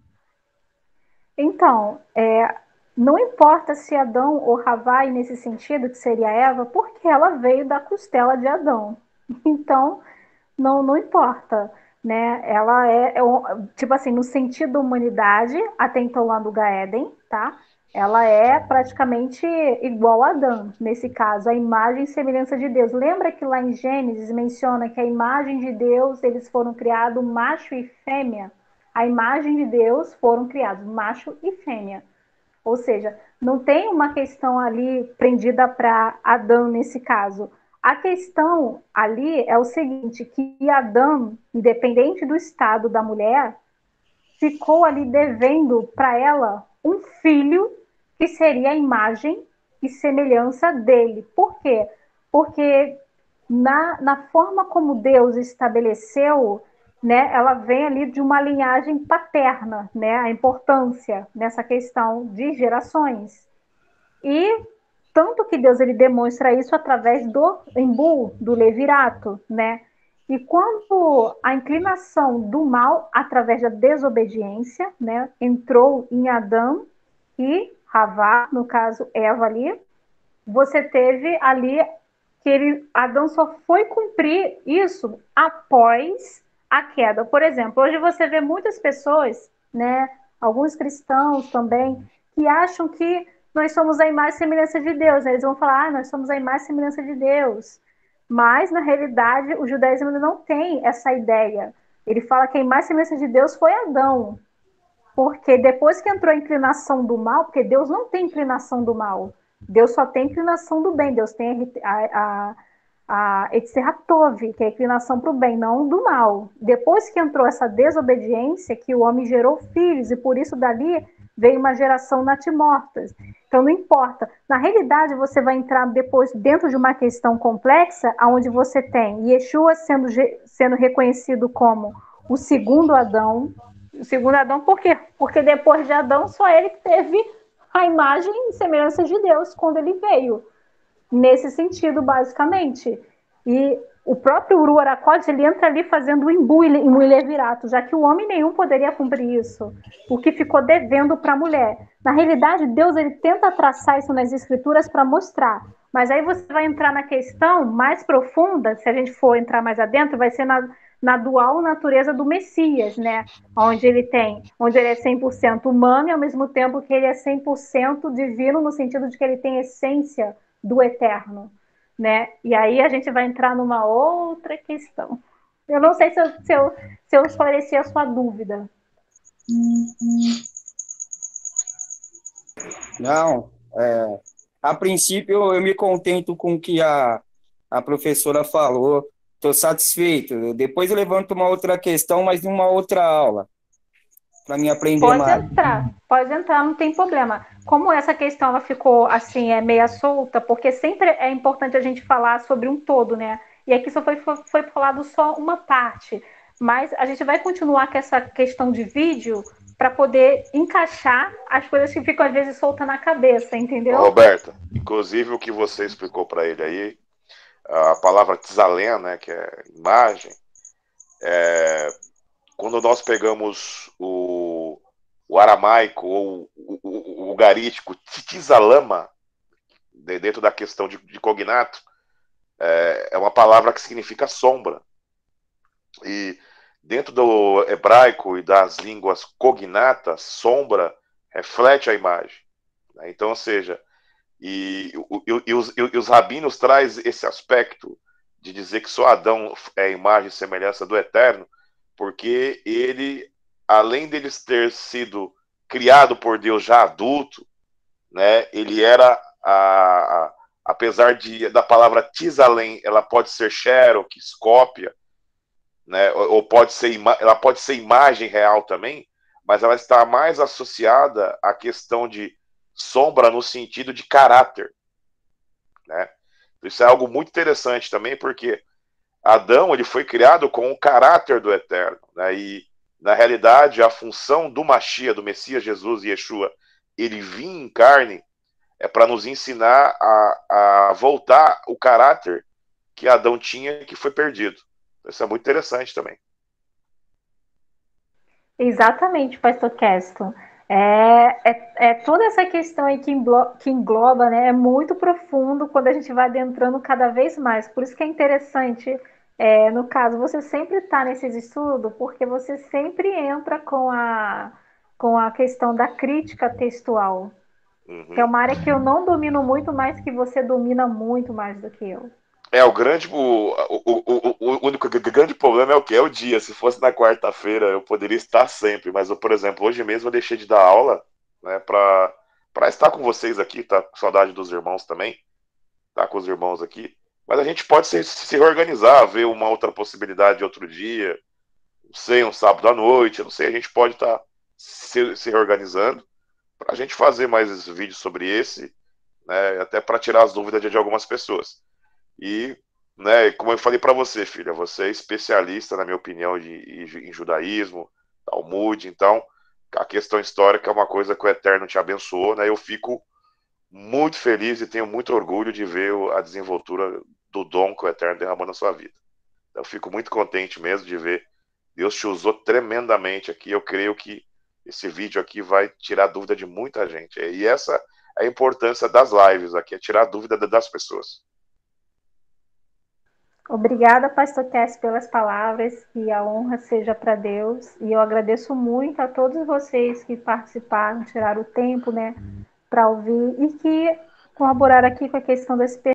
Então, é, não importa se Adão ou Havai, nesse sentido, que seria Eva, porque ela veio da costela de Adão. Então, não, não importa, né? Ela é, é, tipo assim, no sentido da humanidade, até então lá do Gaéden, tá? Ela é praticamente igual a Adão, nesse caso, a imagem e semelhança de Deus. Lembra que lá em Gênesis menciona que a imagem de Deus, eles foram criados macho e fêmea? A imagem de Deus foram criados macho e fêmea. Ou seja, não tem uma questão ali prendida para Adão nesse caso. A questão ali é o seguinte, que Adão, independente do estado da mulher, ficou ali devendo para ela um filho que seria a imagem e semelhança dele. Por quê? Porque na, na forma como Deus estabeleceu, né, ela vem ali de uma linhagem paterna, né, a importância nessa questão de gerações. E tanto que Deus ele demonstra isso através do embu, do levirato, né? E quando a inclinação do mal, através da desobediência, né, entrou em Adão e Havá, no caso Eva ali, você teve ali que ele, Adão só foi cumprir isso após a queda. Por exemplo, hoje você vê muitas pessoas, né, alguns cristãos também, que acham que nós somos a imagem e semelhança de Deus. Eles vão falar, ah, nós somos a imagem e semelhança de Deus. Mas, na realidade, o judaísmo ainda não tem essa ideia. Ele fala que a imagem e semelhança de Deus foi Adão. Porque depois que entrou a inclinação do mal, porque Deus não tem inclinação do mal, Deus só tem inclinação do bem, Deus tem a, a, a Etzeratov, que é a inclinação para o bem, não do mal. Depois que entrou essa desobediência, que o homem gerou filhos, e por isso dali veio uma geração natimortas. Então não importa. Na realidade, você vai entrar depois dentro de uma questão complexa, onde você tem Yeshua sendo, sendo reconhecido como o segundo Adão. O segundo Adão, por quê? Porque depois de Adão, só ele que teve a imagem e semelhança de Deus quando ele veio. Nesse sentido, basicamente. E o próprio Uru Aracode, ele entra ali fazendo o imbu e o levirato, já que o homem nenhum poderia cumprir isso, o que ficou devendo para a mulher. Na realidade, Deus ele tenta traçar isso nas escrituras para mostrar. Mas aí você vai entrar na questão mais profunda, se a gente for entrar mais adentro, vai ser na, na dual natureza do Messias, né? Onde ele tem, onde ele é cem por cento humano e ao mesmo tempo que ele é cem por cento divino, no sentido de que ele tem essência do eterno, né? E aí a gente vai entrar numa outra questão. Eu não sei se eu, se eu, se eu esclareci a sua dúvida. Não, é, a princípio eu me contento com o que a, a professora falou, estou satisfeito. Depois eu levanto uma outra questão, mas numa outra aula, para me aprender pode mais. Pode entrar, pode entrar, não tem problema. Como essa questão ela ficou assim, é meia solta, porque sempre é importante a gente falar sobre um todo, né? E aqui só foi, foi falado só uma parte. Mas a gente vai continuar com essa questão de vídeo para poder encaixar as coisas que ficam às vezes soltas na cabeça, entendeu? Ô, Roberta, inclusive o que você explicou para ele aí, a palavra tzalem, né, que é imagem, é, quando nós pegamos o, o aramaico ou o, o, o garítico tzalama, dentro da questão de, de cognato, é, é uma palavra que significa sombra. E dentro do hebraico e das línguas cognatas, sombra reflete a imagem. Então, ou seja, e, e, e, os, e os rabinos trazem esse aspecto de dizer que só Adão é a imagem e semelhança do Eterno, porque ele, além dele ter sido criado por Deus já adulto, né, ele era, a, a, apesar de, da palavra tzalem, ela pode ser xerox, cópia, né, ou pode ser, ela pode ser imagem real também, mas ela está mais associada à questão de sombra no sentido de caráter, né? Isso é algo muito interessante também, porque Adão ele foi criado com o caráter do Eterno, né? E na realidade a função do Mashiach, do Messias Jesus e Yeshua, ele vir em carne é para nos ensinar a, a voltar o caráter que Adão tinha, que foi perdido. Isso é muito interessante também. Exatamente, pastor Keston. É, é, é toda essa questão aí que engloba, que engloba, né, é muito profundo quando a gente vai adentrando cada vez mais. Por isso que é interessante, é, no caso, você sempre está nesses estudos, porque você sempre entra com a, com a questão da crítica textual, uhum. Que é uma área que eu não domino muito, mas que você domina muito mais do que eu. É, o grande, o, o, o, o único grande problema é o que? É o dia. Se fosse na quarta-feira, eu poderia estar sempre, mas, eu, por exemplo, hoje mesmo eu deixei de dar aula, né, para para estar com vocês aqui, tá com saudade dos irmãos também, tá com os irmãos aqui, mas a gente pode se, se reorganizar, ver uma outra possibilidade outro dia, não sei, um sábado à noite, não sei, a gente pode estar se, se reorganizando para a gente fazer mais vídeos sobre esse, né, até para tirar as dúvidas de, de algumas pessoas. E, né, como eu falei para você, filha, você é especialista, na minha opinião, de, de, em judaísmo, Talmud, então a questão histórica é uma coisa que o Eterno te abençoou, né? Eu fico muito feliz e tenho muito orgulho de ver a desenvoltura do dom que o Eterno derramou na sua vida. Eu fico muito contente mesmo de ver. Deus te usou tremendamente aqui. Eu creio que esse vídeo aqui vai tirar dúvida de muita gente. E essa é a importância das lives aqui, é tirar a dúvida das pessoas. Obrigada, pastor Cass, pelas palavras, que a honra seja para Deus. E eu agradeço muito a todos vocês que participaram, tiraram o tempo, né, para ouvir e que colaboraram aqui com a questão das